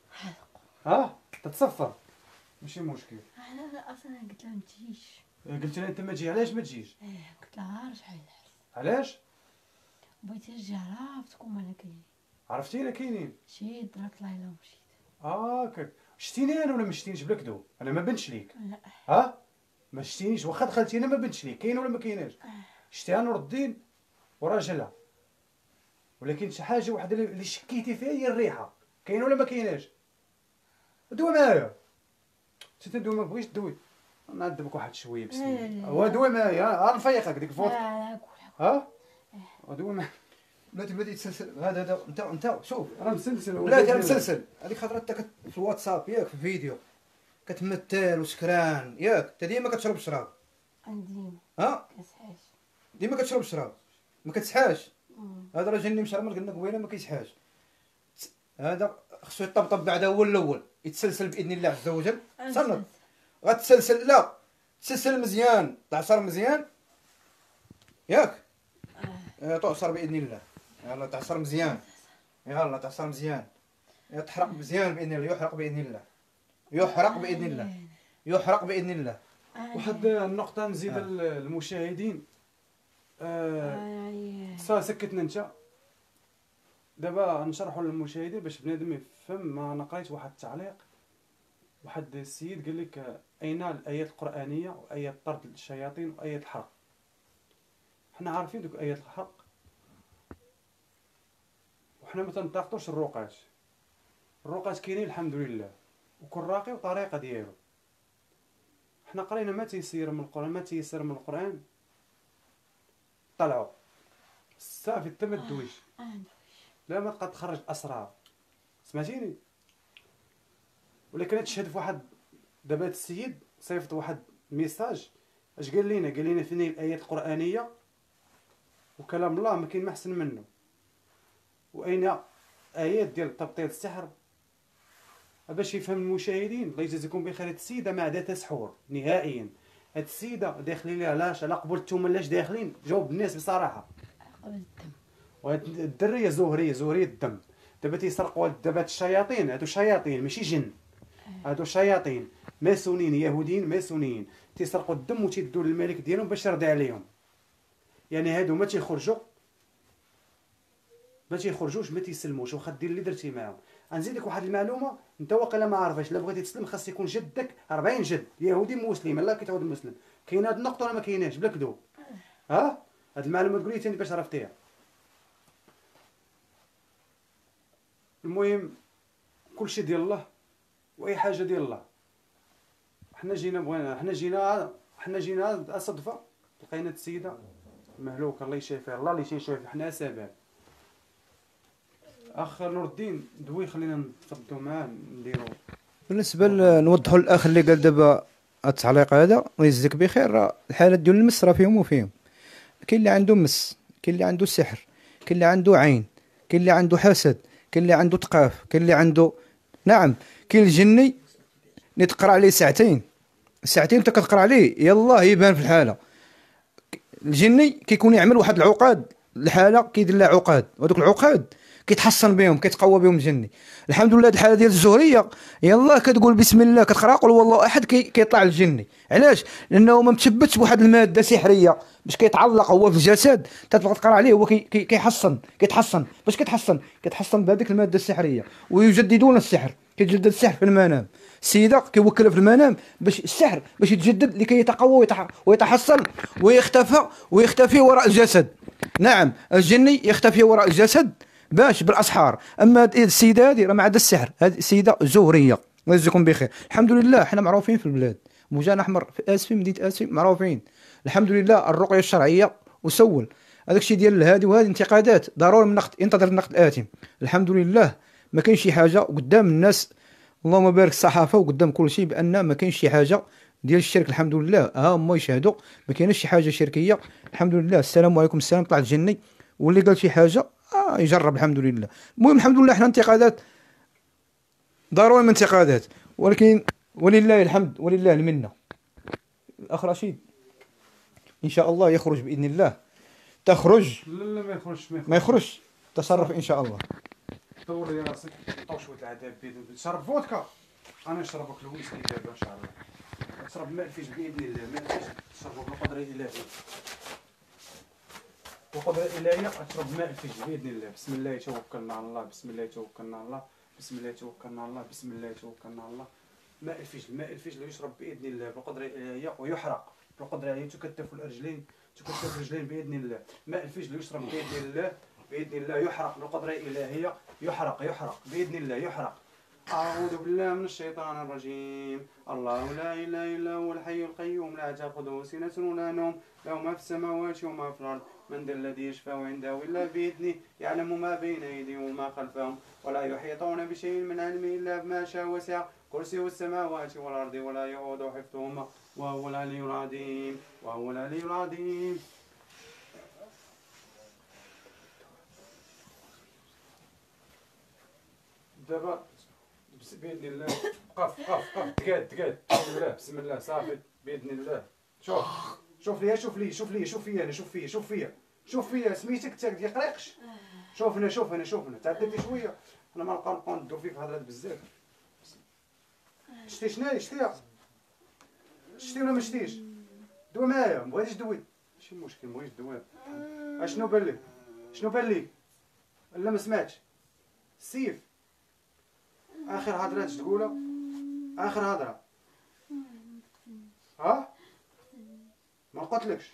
تتصفر ماشي مشكل. انا اصلا قلت لها ما تجيش. قلت لها انت ما تجي علاش ما تجيش؟ قلت لها رجعي لها. علاش؟ بغيت نرجع عرفتكم انا كاين. عرفتينا كاينين. مشيت ضربت لها ومشيت. هاكاك شتيني انا ولا ما شتينيش بلا كذوب؟ انا ما بنتش ليك. لا. ها ما شتينيش واخا دخلتي انا ما بنتش ليك. كاين ولا ما كايناش؟ شتيها نور الدين وراجلها، ولكن شي حاجه واحده اللي شكيتي فيها هي الريحه. كاين ولا ما كايناش؟ دوي معايا. انت تدوي ما بغيتش تدوي نعذبك واحد شويه بسم الله. هو دوي معايا ها نفيقك ديك الفوط. لا ها دوي معايا. بلاتي بلاتي تسلسل. هذا انت شوف راه مسلسل. بلاتي راه مسلسل. هذيك خاطر انت في الواتساب ياك في الفيديو كتمثل وسكران ياك. انت ديما كتشرب شراب. عندي ها كاسحاش. ديما كتشرب شراب ما كتسحاش. هذا راه جاني مشرمل قلنا قبيله ما كيسحاش. هذا خصو يطبطب بعدا هو الاول يتسلسل باذن الله عز وجل. صنت غتسلسل لا تسلسل مزيان تعصر مزيان ياك. تعصر باذن الله. يلا تعصر مزيان. يلا تعصر مزيان. تحرق مزيان باذن الله. يحرق باذن الله. يحرق باذن الله. يحرق باذن الله. واحد النقطه نزيد للمشاهدين. سكتنا انت دابا نشرحوا للمشاهدين باش بنادم يفهم. ما انا قريت واحد التعليق، واحد السيد قال لك اين الايات القرانيه وايات طرد الشياطين وايات الحرق. حنا عارفين دوك ايات الحرق وحنا ما تنطاقطوش الرقات. الرقات كاينين الحمد لله وكل راقي وطريقه ديالو. حنا قرينا ما تيسير من القران، ما تيسر من القران طلعوا صافي انت ما تدويش. لا ما تبقى تخرج اسرار سمعتيني. ولكن تشهد في واحد دابا السيد صيفط واحد ميساج اش قال لنا؟ قال لنا فين الايات القرانيه وكلام الله ما كاين ما احسن منه. واين ايات ديال تبطيل السحر؟ باش يفهم المشاهدين الله يجازيكم بخير. هاد السيده ما عندها تسحور نهائيا. هاد السيده داخلين ليها علاش على قبول نتوما علاش داخلين؟ جاوب الناس بصراحه. قبل الدم. وهاد الدريه زهريه الدم. دابا تيسرقوا دابا الشياطين. هادو شياطين ماشي جن. هادو شياطين ماسونين يهوديين ماسونيين تيسرقوا الدم وتيدوا للملك ديالهم باش يرضي عليهم. يعني هادو ما تيخرجوش ما تيسلموش واخا دير اللي درتي معاهم. غنزيدك واحد المعلومه انت واقيلا ما عارفاش. الا بغيتي تسلم خاص يكون جدك 40 جد يهودي مسلم. لا كيتعود مسلم. كاين هاد النقطه ولا ما كايناش بلا كذوب؟ ها هاد المعلومه تقول لي ثاني باش عرفتيها. المهم كلشي ديال الله واي حاجه ديال الله. حنا جينا صدفه لقينا السيده مهلوكه الله يشافيها. الله اللي تيشافي حنا سبب. اخ نور الدين دوي خلينا نتفضلوا معاه نديروا. بالنسبه نوضحوا للاخ اللي قال دابا التعليق هذا الله يجزيك بخير. راه الحالات ديال المس راه فيهم وفيهم. كاين اللي عنده مس، كاين اللي عنده سحر، كاين اللي عنده عين، كاين اللي عنده حسد، كاين اللي عنده تقاف، كاين اللي عنده نعم. كاين الجني اللي تقرا عليه ساعتين انت كتقرا عليه يلاه يبان في الحاله. الجني كيكون يعمل واحد العقاد الحاله كيدير لها عقاد وهذوك العقاد كيتحصن بهم كيتقوى بهم الجني. الحمد لله الحاله ديال الزهريه يلاه كتقول بسم الله كتقرا قل هو الله احد كيطلع الجني. علاش؟ لانه ما مثبتش بواحد الماده سحريه باش كيتعلق هو في الجسد. تتبقى تقرا عليه هو كيتحصن باش كيتحصن بهذيك الماده السحريه. ويجددون السحر كيتجدد السحر في المنام. السيده كيوكلها في المنام باش السحر باش يتجدد لكي يتقوى ويتحصن ويختفي وراء الجسد. نعم الجني يختفي وراء الجسد باش بالاسحار. اما السيده هذه راه ما عندها السحر. هذه السيده زهريه الله يجزيكم بخير. الحمد لله حنا معروفين في البلاد. موجان احمر في اسفين مدينه اسفين معروفين الحمد لله. الرقيه الشرعيه وسول هذاك الشيء ديال هذه وهذه انتقادات ضروري من النقد. انتظر النقد الاتي. الحمد لله ما كاينش شي حاجه قدام الناس اللهم بارك الصحافه وقدام كل شيء بان ما كاينش شي حاجه ديال الشرك. الحمد لله ها هما يشهدوا ما كاينش شي حاجه شركيه الحمد لله. السلام عليكم السلام طلع الجني واللي قال شي حاجه يجرب الحمد لله. المهم الحمد لله حنا انتقادات ضروري من انتقادات ولكن ولله الحمد ولله المنه. الاخ رشيد ان شاء الله يخرج باذن الله. تخرج لا ما يخرجش تصرف ان شاء الله. دور لي راسك عطاو شويه العذاب تشرب فودكا. انا نشربك الويسكي دابا ان شاء الله. تشرب ماء الفيج باذن الله. ماء الفيج تشربه بالقدره الالهيه. وقدرة الإلهية أشرب ماء الفيج بإذن الله. بسم الله توكلنا على الله. بسم الله توكلنا على الله. بسم الله توكلنا على الله، بسم الله توكلنا على الله. ماء الفجل، ماء الفجل يشرب باذن الله بالقدره الالهيه ويحرق بالقدره الالهيه، تكتف الرجلين، تكتف الرجلين باذن الله. ماء الفجل يشرب باذن الله، باذن الله يحرق بالقدره الالهيه، يحرق باذن الله، يحرق. أعوذ بالله من الشيطان الرجيم. الله لا إله إلا هو الحي القيوم لا تأخذه سنة ولا نوم، له ما في السماوات وما في الأرض. من ذا الذي يشفع عنده إلا بإذنه، يعلم ما بين أيديهم وما خلفهم، ولا يحيطون بشيء من علمه إلا بما شاء. وسع كرسيه السماوات والأرض ولا يؤوده حفظهما وهو العلي العظيم، وهو العلي العظيم. دابا بإذن الله قف تقاد بسم الله، بسم الله صافي بإذن الله. شوف ليا، شوف فيا سميتك انت ديال قريقش. شوف هنا تعدلتي شويه، انا ما نبقى ندور فيك هضرات بزاف. شتي شناهي شتي ولا ما شتيش؟ دوا معايا، ما بغيتيش دوي ماشي مشكل، ما بغيتش دوي. اشنو بان لك الا ما سمعتش؟ السيف اخر هضره تقولها، اخر هضره. ها ما قلتلكش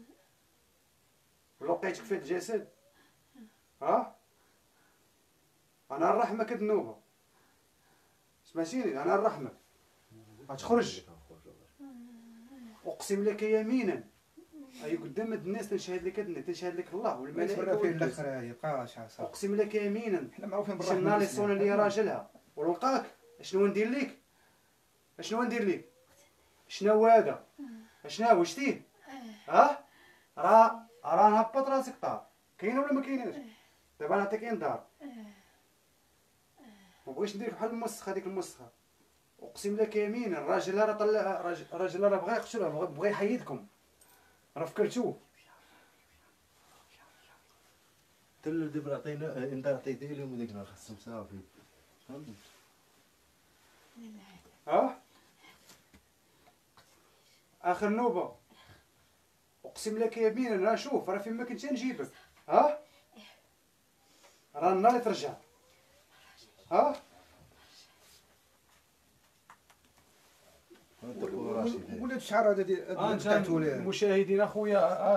ولا لقيتك في الجسد؟ ها انا نرحمك الذنوبه، سمعتيني؟ انا نرحمك غتخرج. اقسم لك يمينا اي قدام الناس تنشهد لك، تنشهد لك الله والملائكه والناس. اقسم لك يمينا حنا معروفين شي نهار اللي صون لي راجلها ولقاك شنو ندير لك؟ شنو هذا؟ شنو شتيه؟ ها راه نهبط راسك طار. كاينه ولا ما كايناش؟ دابا نعطيك انذار، ما بغيتش ندير بحال الموسخه، هذيك الموسخه. اقسم لك يمينا الراجل راه طلع، الراجل راه بغى يقتلها، بغى يحيدكم، راه فكرتوه. حتى دابا عطينا انذار، عطيتيه لهم وديك النهار خاصهم صافي، فهمتي؟ ها اخر نوبه. اقسم لك يمينا راه شوف، راه فين ما كنت نجيبك. ها راه النار اللي ترجع. ها ولات الشعر هذا ديال المشاهدين اخويا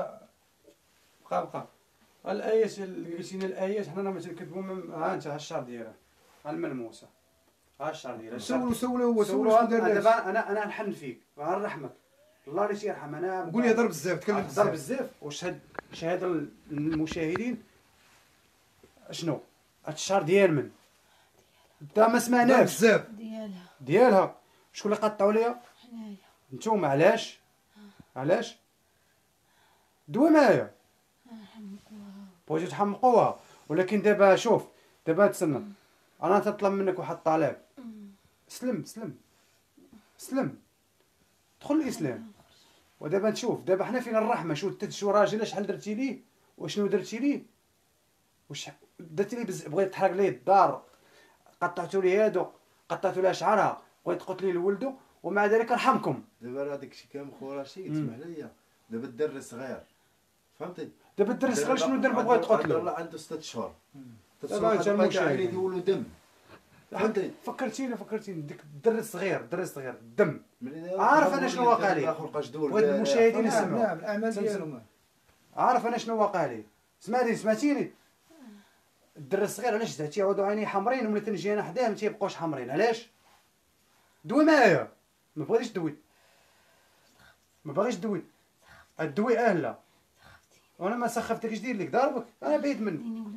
بقى الايات اللي قلتينا، الايات حنا ما تنكذبوا. ها انت ها الشعر ديالها، ها الملموسه، ها الشعر ديالها. سولوا دابا انا نحن فيك وغنرحمك، الله اللي تيرحم. انا قول لي هضر بزاف، تكلم هضر بزاف وشهد للمشاهدين. شنو هاد الشعر ديال من انت ما سمعناش بزاف ديالها؟ شكون اللي قطعوا ليا؟ حنايا. نتوما علاش دوي معايا؟ بغيتو تحمقوها، ولكن دابا شوف، دابا تسنى، انا تطلب منك واحد الطلب. سلم دخل الاسلام. ودابا نشوف دابا حنا فينا الرحمه. شو راجل شحال درتي ليه وشنو درتي ليه، واش درتي ليه بغيت تحرق ليه الدار، قطعتو ليه هادو، قطعتو لها شعرها، بغيت تقتلي لولدو، ومع ذلك رحمكم. دابا راه داكشي كامل خو رشيد، اسمح ليا. دابا الدري صغير، فهمتي؟ دابا الدري الصغير شنو دار بغا تقتلو؟ راه عنده 6 شهور. دابا انت المشاهد يدولو دم، فهمتي؟ فكرتيني ديك الدري الصغير الدم. عارف انا شنو واقع ليه؟ بغيت المشاهدين يسمعوا الاعمال ديالهم. عارف انا شنو واقع ليه؟ سمعتيني؟ الدري الصغير علاش تيعودوا عينيه حمرين، وملي تنجي انا حداه ما تيبقاوش حمرين؟ علاش؟ دوي معايا. ما بغيتيش دوي، الدوي اهله. وانا ما سخفتكش دير لك ضربك، انا بعيد منك.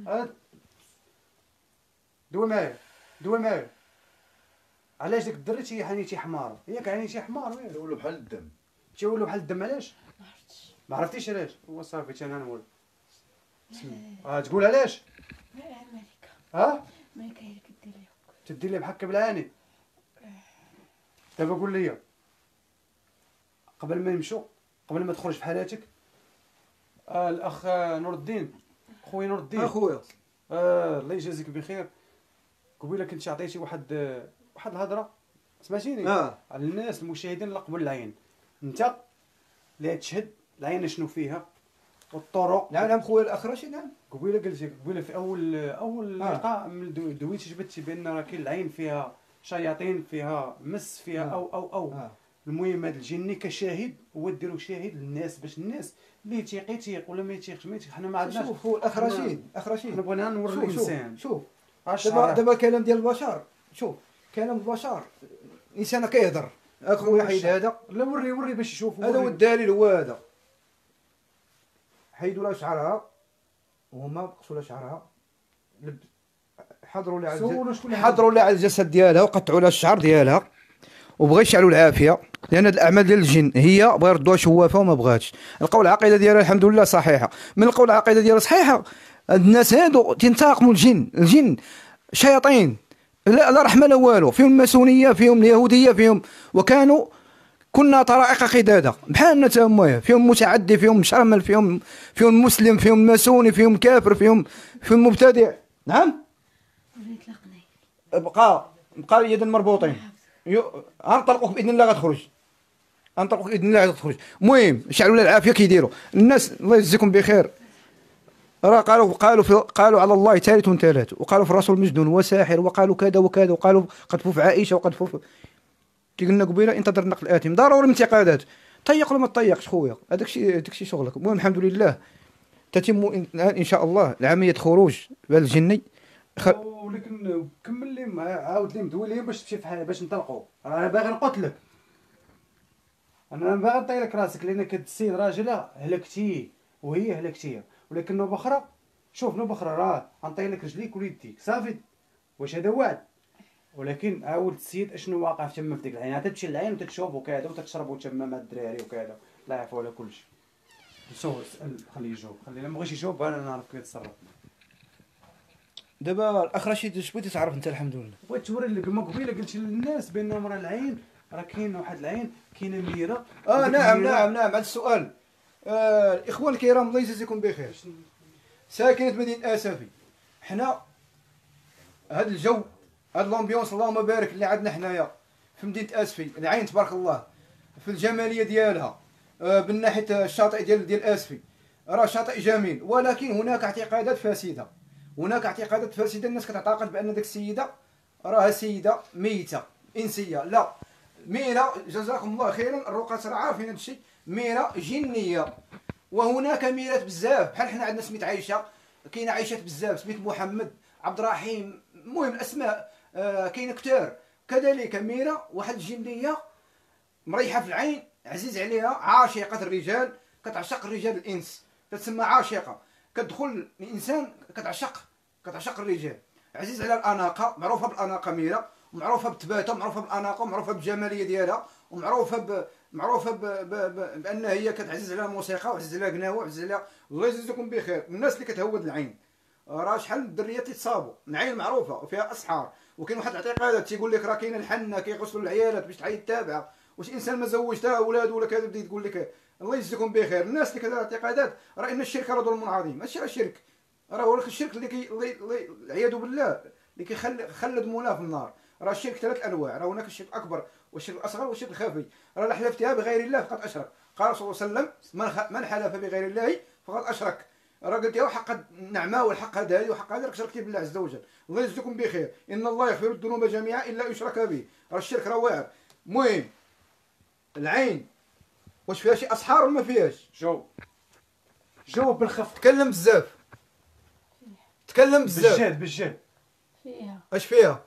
دوي معايا. علاش داك الدري تيحني حمار؟ ياك عيني حمار تولو بحال الدم. تيولو بحال الدم. علاش؟ ما عرفتيش علاش؟ هو صافي انا نقول. تقول علاش؟ ها مالك هي كدير تدير لي بحال بالعاني. دابا قول لي، قبل ما نمشوا، قبل ما تخرج في حالاتك، الاخ نور الدين، خويا نور الدين، اخويا الله يجازيك بخير. قبيله كنت عطيتي واحد الهضره، سمعتيني؟ على الناس المشاهدين اللي قبل العين. انت اللي تشهد العين شنو فيها، والطرق. نعم نعم خويا الاخ رشيد. نعم قبيله قلت لك قبيله في اول لقاء من دويتي جبتي بان راه كاين العين فيها شياطين، فيها مس، فيها او المهم هذا الجني كشاهد، هو ديروا شاهد للناس باش الناس اللي يتيق يتيق ولا ما يتيقش ما يتيق. حنا ما عندناش. شوف هو الاخ رشيد، اخ رشيد حنا بغينا نوري الانسان. شوف دابا دابا كلام ديال البشر. شوف كلام البشر الانسان كيهضر. اخويا حيد هذا. لا وري باش يشوفوا. هذا هو الدليل، هو هذا. حيدوا لها شعرها وهما بقصوا لها شعرها، حضروا لها على الجسد ديالها وقطعوا لها الشعر ديالها وبغا يشعلوا العافيه، لان هاد الاعمال ديال الجن هي بغا يردوها شوافه وما بغاتش. لقاو العقيده ديالها الحمد لله صحيحه. من لقاو العقيده ديالها صحيحه، هاد الناس هادو تنتقموا الجن شياطين لا رحمه لا والو، فيهم الماسونيه، فيهم اليهوديه، فيهم كنا طرائق قداده بحالنا تا هما، فيهم متعدي، فيهم مشرمل، فيهم مسلم، فيهم ماسوني، فيهم كافر، فيهم مبتدع. نعم بقى يدا مربوطين. غنطلقوك باذن الله غتخرج، غنطلقوك باذن الله غتخرج. المهم شعلوا لها العافيه كيديروا الناس. الله يجزيكم بخير. راه قالوا على الله ثالث ثلاث، وقالوا في الرسول مجنون وساحر، وقالوا كذا وكذا، وقالوا قذفوا في عائشه وقذفوا في كي قلنا قبيله انتظر النقل الاتم. ضروري الانتقادات، طيق ولا ما تطيقش خويا، هذاك الشيء شغلك. المهم الحمد لله تتم ان شاء الله العمليه خروج بالجني. ولكن كمل لي عاود لي مدوي لي باش تمشي في باش نطلقوا. انا باغي نقتلك، انا باغي نطير لك راسك، لانك هاد السيد راجله هلكتيه وهي هلكتيه. ولكن نوبه اخرى، شوف نوبه اخرى راه غنطير لك رجليك ويديك صافي. واش هذا وعد؟ ولكن عاود السيد اشنو واقع تما في ديك العين. تمشي للعين وتتشوف وكذا وتتشرب تما مع الدراري وكذا. الله يعفو على كلشي. شوف اسال، خليه يجاوب، خليه ما بغيش يجاوب انا نعرف كيف يتصرف. دابا الاخ رشيد اش بغيتي تعرف انت؟ الحمد لله بغيت توري لك ما قبيله قلت للناس بانهم راه العين راه كاين واحد العين كاينه ميره. نعم هذا السؤال. الاخوان الكرام الله يجزيكم بخير. ساكنه مدينه اسفي، حنا هذا الجو، هذا الامبيونس اللهم بارك اللي عندنا حنايا في مدينه اسفي، العين تبارك الله في الجماليه ديالها، من ناحيه الشاطئ ديال اسفي راه شاطئ جميل. ولكن هناك اعتقادات فاسده، الناس كتعتقد بان ديك السيده راها سيده ميته انسيه. لا، ميره جزاكم الله خيرا، الرقاة راه عارفين هذا الشيء، ميره جنيه. وهناك ميرات بزاف، بحال حنا عندنا سميت عائشه، كاينه عائشات بزاف، سميت محمد، عبد الرحيم، المهم الاسماء كاينه كثار. كذلك ميره واحد الجنيه مريحه في العين، عزيز عليها، عاشقه الرجال، كتعشق الرجال الانس، تسمى عاشقه. كتدخل الانسان كتعشق الرجال، عزيز على الاناقه، معروفه بالاناقه ميره، معروفه بالتباته، معروفه بالاناقه، معروفه بالجماليه ديالها، ومعروفه بان هي كتعزز على الموسيقى، وعزز على قناوه، وعزز على. الله يجزيكم بخير. الناس اللي كتهود العين راه شحال من الدريات تيتصابوا، العين معروفه وفيها اسحار. وكاين واحد الاعتقادات تيقول لك راه كاينه الحنه كيغسلوا العيالات باش تعيد تابعه، واش انسان ما زوج تا اولاد ولا كذا بدا تقول لك. الله يجزيكم بخير. الناس اللي كدير اعتقادات راه ان الشرك راه ظلم عظيم. ماشي راه شرك، راه هو الشرك اللي والعياذ بالله اللي كيخلد مولاه في النار. راه الشرك ثلاث انواع، راه هناك الشرك الاكبر والشرك الاصغر والشرك الخفي. راه حلفتها بغير الله فقد اشرك. قال صلى الله عليه وسلم من حلف بغير الله فقد اشرك. راه قلت له حق النعمه والحق هذا وحق هذا شركتي بالله عز وجل. الله يجزيكم بخير. ان الله يغفر الذنوب جميعا الا يشرك به. راه الشرك راه واعر. المهم العين واش فيها شي اسحار ولا ما فيهاش؟ جاوب بالخف. تكلم بزاف بالجهد فيها. اش فيها؟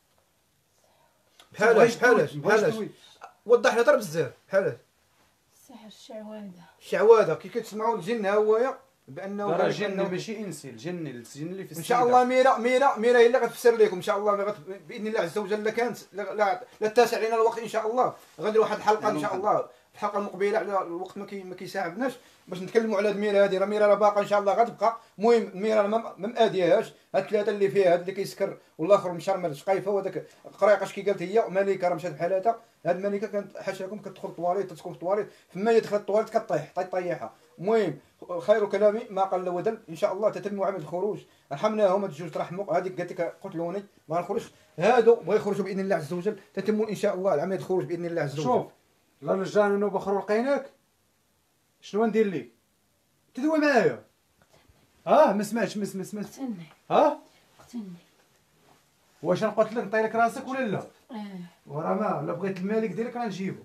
بحالاش وضح لي ضرب بزاف. بحالاش السحر، الشعوذه كي كتسمعوا الجن ها هويا بانه راه الجن ماشي انسي، الجن اللي في السيدة. ان شاء الله ميره هي اللي غتفسر لكم ان شاء الله باذن الله عز وجل. كانت لا تاسع لنا الوقت ان شاء الله، غادي واحد الحلقه ان شاء الله، الحلقه المقبله على الوقت ما كيساعدناش باش نتكلموا على هذه الميره هذه. راه ميره راه باقا ان شاء الله غتبقى. المهم الميره ما ماديهاش. هاد ثلاثه اللي فيها، هاد اللي كيسكر والاخر مشرمل شقيفه، وهذاك قريقه كي قالت هي ملكه راه مشات بحالاتها. هاد الملكه كانت حاشاكم كتدخل الطواليت، تسكن في الطواليت، فما هي دخلت الطواليت كطيح طيحها. المهم خير كلامي ما قل ودل. ان شاء الله تتم عمليه الخروج. رحمناهم هاد الجوج ترحموا، هذيك قالت لك قتلوني ما نخرج، هادو بغا يخرجوا باذن الله عز وجل. تتم ان شاء الله عمليه الخروج باذن الله عز وجل. شوف لا رجعنا نوبه اخرى لقيناك شنو ندير لك؟ تدوي معايا. ما سمعتش ما سمعت. قتلني قتلني. واش انا قلت لك نطيلك راسك ولا لا؟ اه وراه ما بغيت الملك ديالك راه نجيبو.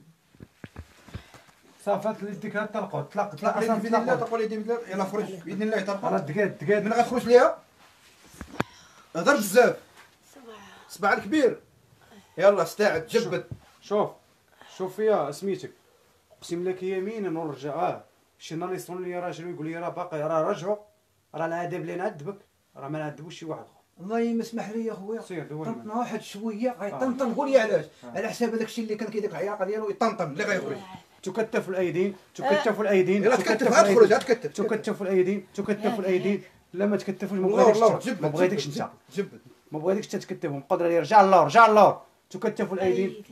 صافي هات يديك هاد طلقوا طلق طلق اصلا باذن الله، طلقوا. تقول باذن الله، يلا خرج باذن الله راه طلق. دقات من غتخرج ليها هضر بزاف، صباع الكبير. يلا استعد جبد. شوف فيا سميتك، اقسم لك يمينا ونرجع. شي نهار يصون لي راجل ويقول لي راه باقي، راه رجعوا، راه العذاب اللي نعذبك راه ما نعذبوش شي واحد اخر. الله يسمح لي يا خويا، سير دوي طنطنا واحد شويه غيطنطن. قول لي علاش؟ على حساب هذاك الشيء اللي كان كيديك العياقه ديالو يطنطن اللي غيخرج. تكتف الايدين تكتف الايدين يلا تكتف، هات خرج، هات كتف. تكتف الايدين تكتف الايدين. لا ما تكتفوش، ما والله بغيتكش والله انت، جبد ما بغيتكش انت، جبد. ما بغيتكش انت تكتفهم. قدر عليه رجع اللور رجع اللور. تكتف الايدين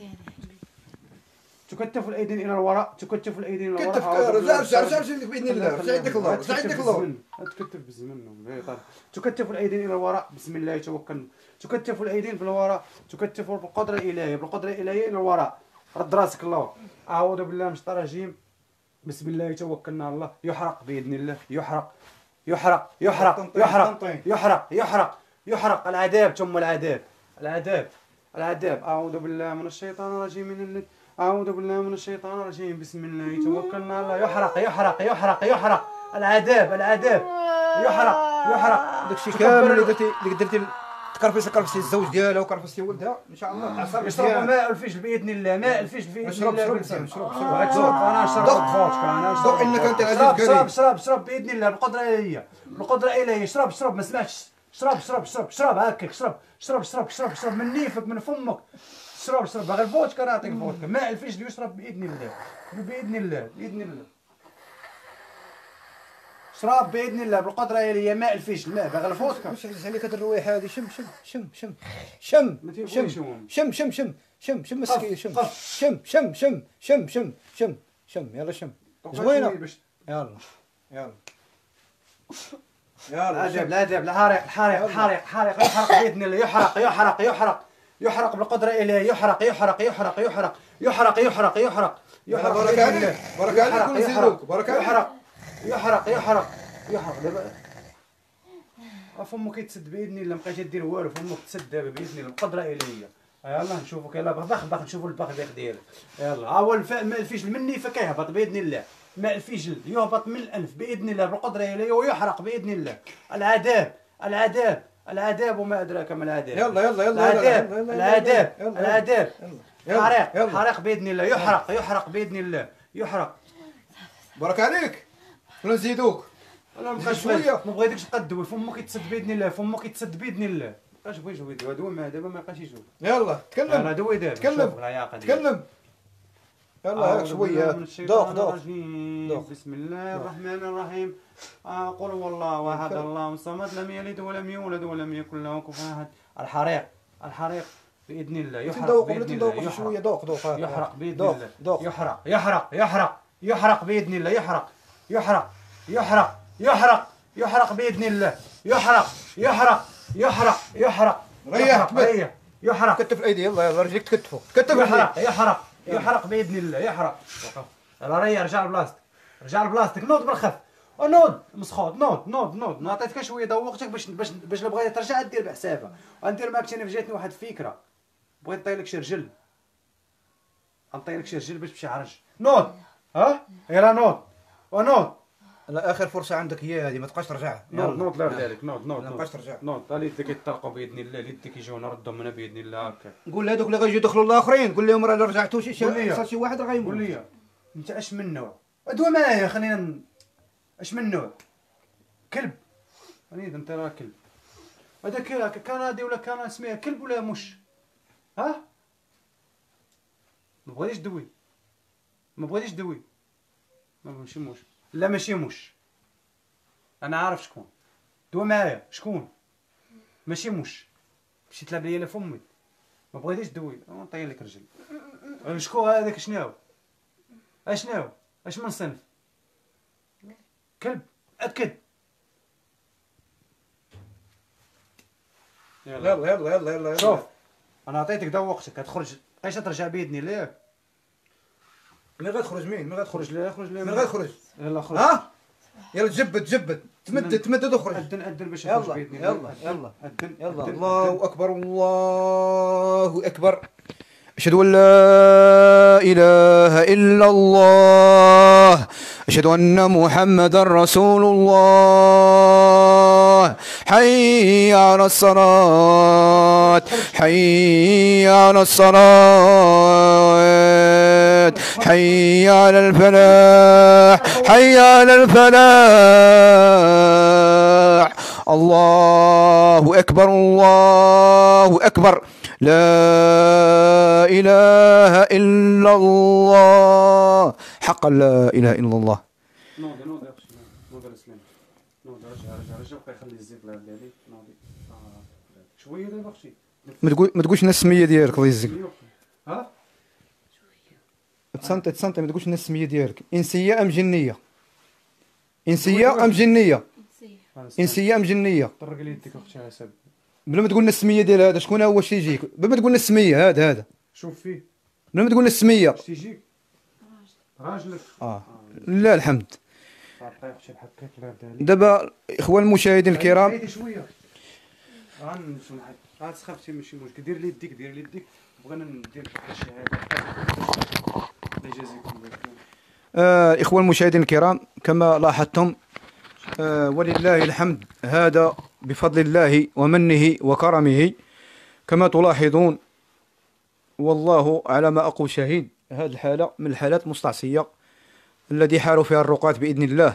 تكتف الايدين الى الوراء تكتف الايدين الى كتف، الوراء. رجع باذن الله، رجع يديك الله، رجع يديك الله. تكتف بالزمن. تكتف الايدين الى الوراء بسم الله توكلنا. تكتف الايدين في الوراء تكتف بالقدره الالهيه بالقدره الالهيه الى الوراء. رد راسك الله. اعوذ بالله من الشيطان الرجيم بسم الله توكلنا على الله. يحرق باذن الله. يحرق يحرق يحرق يحرق يحرق يحرق يحرق. العذاب ثم العذاب العذاب العذاب. اعوذ بالله من الشيطان الرجيم اعوذ بالله من الشيطان الرجيم بسم الله توكلنا على الله. يحرق يحرق يحرق يحرق. العذاب العذاب. يحرق يحرق. داكشي كامل اللي درتي كرفستي الزوج ديالها وكرفستي ولدها ان شاء الله تعصر. يشربوا ماء الفجل باذن الله. ماء الفجل باذن اشرب الله. شرب شرب انا نشرب خوتك انا نشرب. دوق انك انت عزيز شرب كريم. شرب شرب باذن الله بالقدره الالهيه بالقدره الالهيه. شرب شرب ما سمعتش. شرب شرب شرب شرب هكاك. شرب شرب شرب شرب شرب من نيفك من فمك. شرب شرب باغي الفودكا نعطيك الفودكا. ماء الفجل يشرب باذن الله باذن الله باذن الله. شراب باذن الله بالقدره الالهيه. ماء الفجل ماء باغي الفودكا. واش عزيز عليك هاد الروايح هادي؟ شم شم شم شم شم ما تيبغيش شم يشوم. شم شم شم شم شم مسكين شم شم شم شم شم شم شم شم يلا شم زوينه. يلا يلا يلا العذاب العذاب الحريق الحريق الحريق الحريق. يحرق باذن الله. يحرق يحرق يحرق يحرق بالقدره الالهيه. يحرق يحرق يحرق يحرق يحرق يحرق يحرق يحرق. بارك عليك بارك عليك ونزيدوك بارك عليك. يحرق يحرق يحرق يحرق. دابا فمك يتسد باذن الله. ما بقيتش دير والو. فمك تسد دابا باذن الله بالقدره الالهيه. يلا نشوفك. يلا بخ بخ نشوفوا البخ ديالك. يلا ها هو ماء الفجل مني فكيهبط باذن الله. ماء الفجل يهبط من الانف باذن الله بالقدره الالهيه ويحرق باذن الله. العذاب العذاب العذاب وما ادراك ما العذاب. يلا يلا يلا العذاب يلا العذاب يلا العذاب. يلا حريق يلا. حريق باذن الله. يحرق يحرق باذن الله. يحرق. بارك عليك ونزيدوك. انا ما شوية. ما بغيتكش تقدوي. فمك يتسد باذن الله. فمك يتسد باذن الله. ما بقاش بغي يجوي دابا ما دابا ما بقاش يجوي. يلا تكلم انا دوي دابا. تكلم. شوف العياقه ديالك. تكلم. يلا هاك شويه دوق دوق. دوق. بسم الله الرحمن الرحيم. قل هو الله احد الله الصمد لم يلد ولم يولد ولم يكن له كفوا احد. الحريق الحريق باذن الله. يحرق تندوق باذن ولا الله. تندوق شويه دوق دوق. يحرق باذن دوق الله. دوق. يحرق يحرق يحرق يحرق باذن الله. يحرق يحرق يحرق يحرق يحرق باذن الله. يحرق يحرق يحرق يحرق. ريح ريح. يحرق كتف الايدي. يلا يلا رجليك تكتفوا كتف يحرق يحرق يحرق باذن الله. يحرق. يلا ريح رجع لبلاصتك رجع لبلاصتك. نوض بالخف نوض مسخوط. نوض نوض نوض. نعطيتك شويه دوقتك باش لو بغيتي ترجع دير بحسابها. وندير معاك ثاني جاتني واحد الفكره. بغيت نطيلك شي رجل. غنطيلك شي رجل باش تمشي عرج. نوض ها يلا نوض ونوض. لا اخر فرصه عندك هي هذه ما تبقاش ترجع. نوض نوض لا ذلك. نوض نوض ما تبقاش ترجع. نوض. يديك يطلقوا باذن الله. يديك يجيو نردهم هنا باذن الله. هكا قول لهذوك اللي غيجيو يدخلوا الاخرين قول لهم راه الا رجعتوا قول لي. شي واحد راه غيموت. قول لي انت اش من نوع؟ ادوى معايا خلينا. اش من نوع؟ كلب. وليد انت راه كلب. هذاك كندي ولا كان سميها كلب ولا مش؟ ها؟ ما بغيتيش دوي. ما بغيتيش دوي. ماشي مش. لا ماشي مش. انا عارف شكون. دوا معايا شكون؟ ماشي مش. مشيت تلعب ليا لفمي. ما بغيتيش دوي. نطير لك رجل. شكون هذاك شناهو؟ اشناهو؟ اش من صنف؟ كلب. اكد. يلا يلا يلا يلا. شوف انا عطيتك دوقتك. كتخرج ايش ترجع بيدني ليك. مين غتخرج؟ مين غتخرج؟ خرج لي خرج لي. مين غتخرج؟ يلا خرج. ها يلا تجبد تمدد اخرج. أذن باش يخرج يلا بإذن الله. يلا أذن يلا. أذن. الله اكبر الله اكبر. أشهد أن لا إله إلا الله. أشهد أن محمدا رسول الله. حي على الصلاة حي على الصلاة حي على الفلاح حي على الفلاح. الله أكبر الله أكبر. لا إله إلا الله. حقا لا إله إلا الله. نوض يا أخي نوض الإسلام. نوض رجع بقى يخلي الزيت لا عليك. نوضي شوية دابا أختي. ما تقولش لنا السمية ديالك الله يجزيك. ها تصنت ما تقولش لنا السمية ديالك. إنسية أم جنية؟ إنسية أم جنية؟ إنسية أم جنية؟ طرق لي يديك أختي على حساب. بلا ما تقول لنا السمية ديال هذا شكون هو واش تيجيك؟ بلا ما تقول لنا السمية هذا شوف فيه بلا ما تقول لنا السمية. واش تيجيك راجلك. لا الحمد. عطيه اختي بحال هكاك لا عليك. دابا إخوان المشاهدين الكرام، بعيدي شويه غنسمح غتخاف ماشي مشكل. دير لي يديك بغينا ندير الشهاده الله يجازيكم الله. إخوان المشاهدين الكرام، كما لاحظتم ولله الحمد، هذا بفضل الله ومنه وكرمه كما تلاحظون، والله على ما أقول شهيد. هذه الحالة من الحالات المستعصية الذي حاروا فيها الرقاة بإذن الله.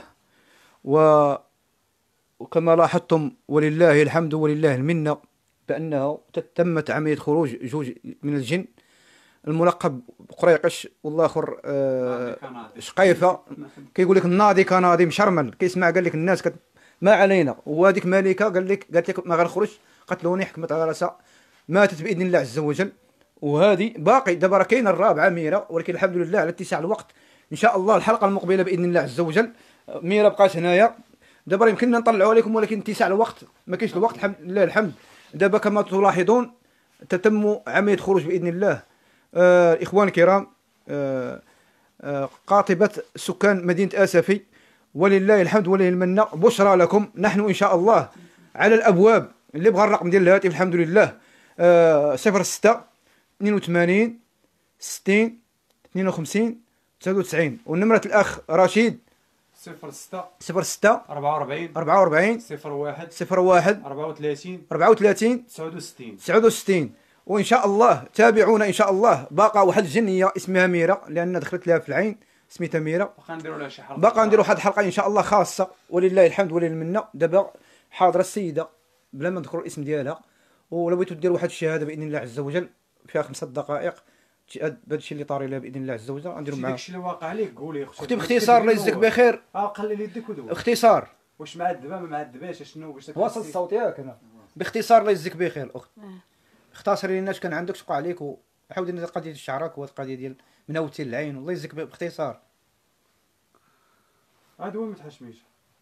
وكما لاحظتم ولله الحمد ولله المنة بأنه تمت عملية خروج جوج من الجن، الملقب قريقش والآخر شقيفة. كيقول لك الناضي كناضي مشرمل، كيسمع قال لك الناس ما علينا. وهذيك ملكة قالت لك ما غنخرج، قتلوني حكمت على راسها، ماتت بإذن الله عز وجل. وهذه باقي دابا راه كاينه الرابعة ميرة، ولكن الحمد لله على اتساع الوقت. إن شاء الله الحلقة المقبلة بإذن الله عز وجل ميرة بقات هنايا. دابا يمكننا نطلعوا عليكم، ولكن اتساع الوقت ما كاينش الوقت. الحمد لله الحمد. دابا كما تلاحظون تتم عملية خروج بإذن الله. إخوان الكرام، قاطبة سكان مدينة آسفي ولله الحمد ولله المنة، بشرى لكم. نحن إن شاء الله على الأبواب. اللي بغى الرقم ديال الهاتف الحمد لله 06 82 60 52 99. ونمرة الأخ رشيد 06 44 44 01 01 34 34 69 69. وإن شاء الله تابعونا إن شاء الله. باقى واحد الجنية اسمها ميرة، لأن دخلت لها في العين سميتها ميرة. باقا نديروا لها شي حلقة، باقى نديروا واحد الحلقة إن شاء الله خاصة ولله الحمد ولله المنة. دابا حاضرة السيدة بلا ما نذكر الاسم ديالها، ولو بغيتو ديروا واحد الشهادة بإذن الله عز وجل فيها 5 دقائق هذا الشيء اللي طاري لها بإذن الله عز وجل غنديروا معاه. داكشي اللي واقع عليك قولي اختي باختصار الله يجزيك بخير. قلل يديك ودوز. اختصار واش معذبه ما معذباش شنو باش واصل الصوت ياك انا. باختصار الله يجزيك بخير اخت. اختصري لنا اش كان عندك شقع عليك، وعاودي لنا قضيه شعرك والقضيه ديال مناوتي العين. الله يجزيك باختصار. هذا هو ما تحشميش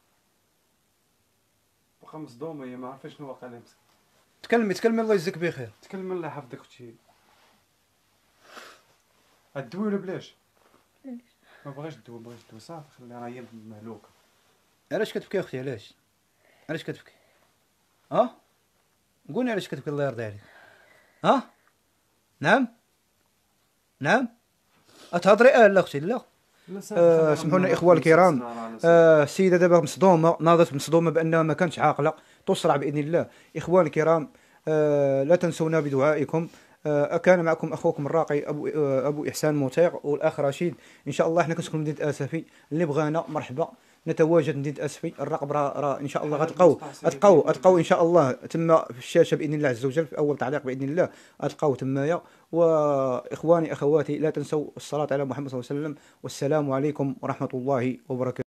باقا مصدومه، هي ما عرفتش شنو واقع لها. تكلمي الله يجزيك بخير. تكلم الله يحفظك اختي. الدوي ولا بلاش؟ ما بغاش الدوي، بغيت الدوي صافي خليها، راه هي مهلوكه. علاش كتبكي اختي؟ علاش كتبكي؟ قولي علاش كتبكي الله يرضي عليك. نعم اتهضري لا اختي لا. سمحوا لنا اخوان الكرام، السيده دابا مصدومه، ناضت مصدومه بانها ما كانتش عاقله، تسرع باذن الله. اخوان الكرام لا تنسونا بدعائكم. كان معكم اخوكم الراقي ابو احسان موتيغ والاخ رشيد. ان شاء الله حنا كنسكنوا مدينه اسفي، اللي بغانا مرحبا نتواجد مدينه اسفي. الرقم راه ان شاء الله غتلقاو ان شاء الله تما في الشاشه باذن الله عز وجل، في اول تعليق باذن الله غتلقاو تمايا. واخواني اخواتي لا تنسوا الصلاه على محمد صلى الله عليه وسلم، والسلام عليكم ورحمه الله وبركاته.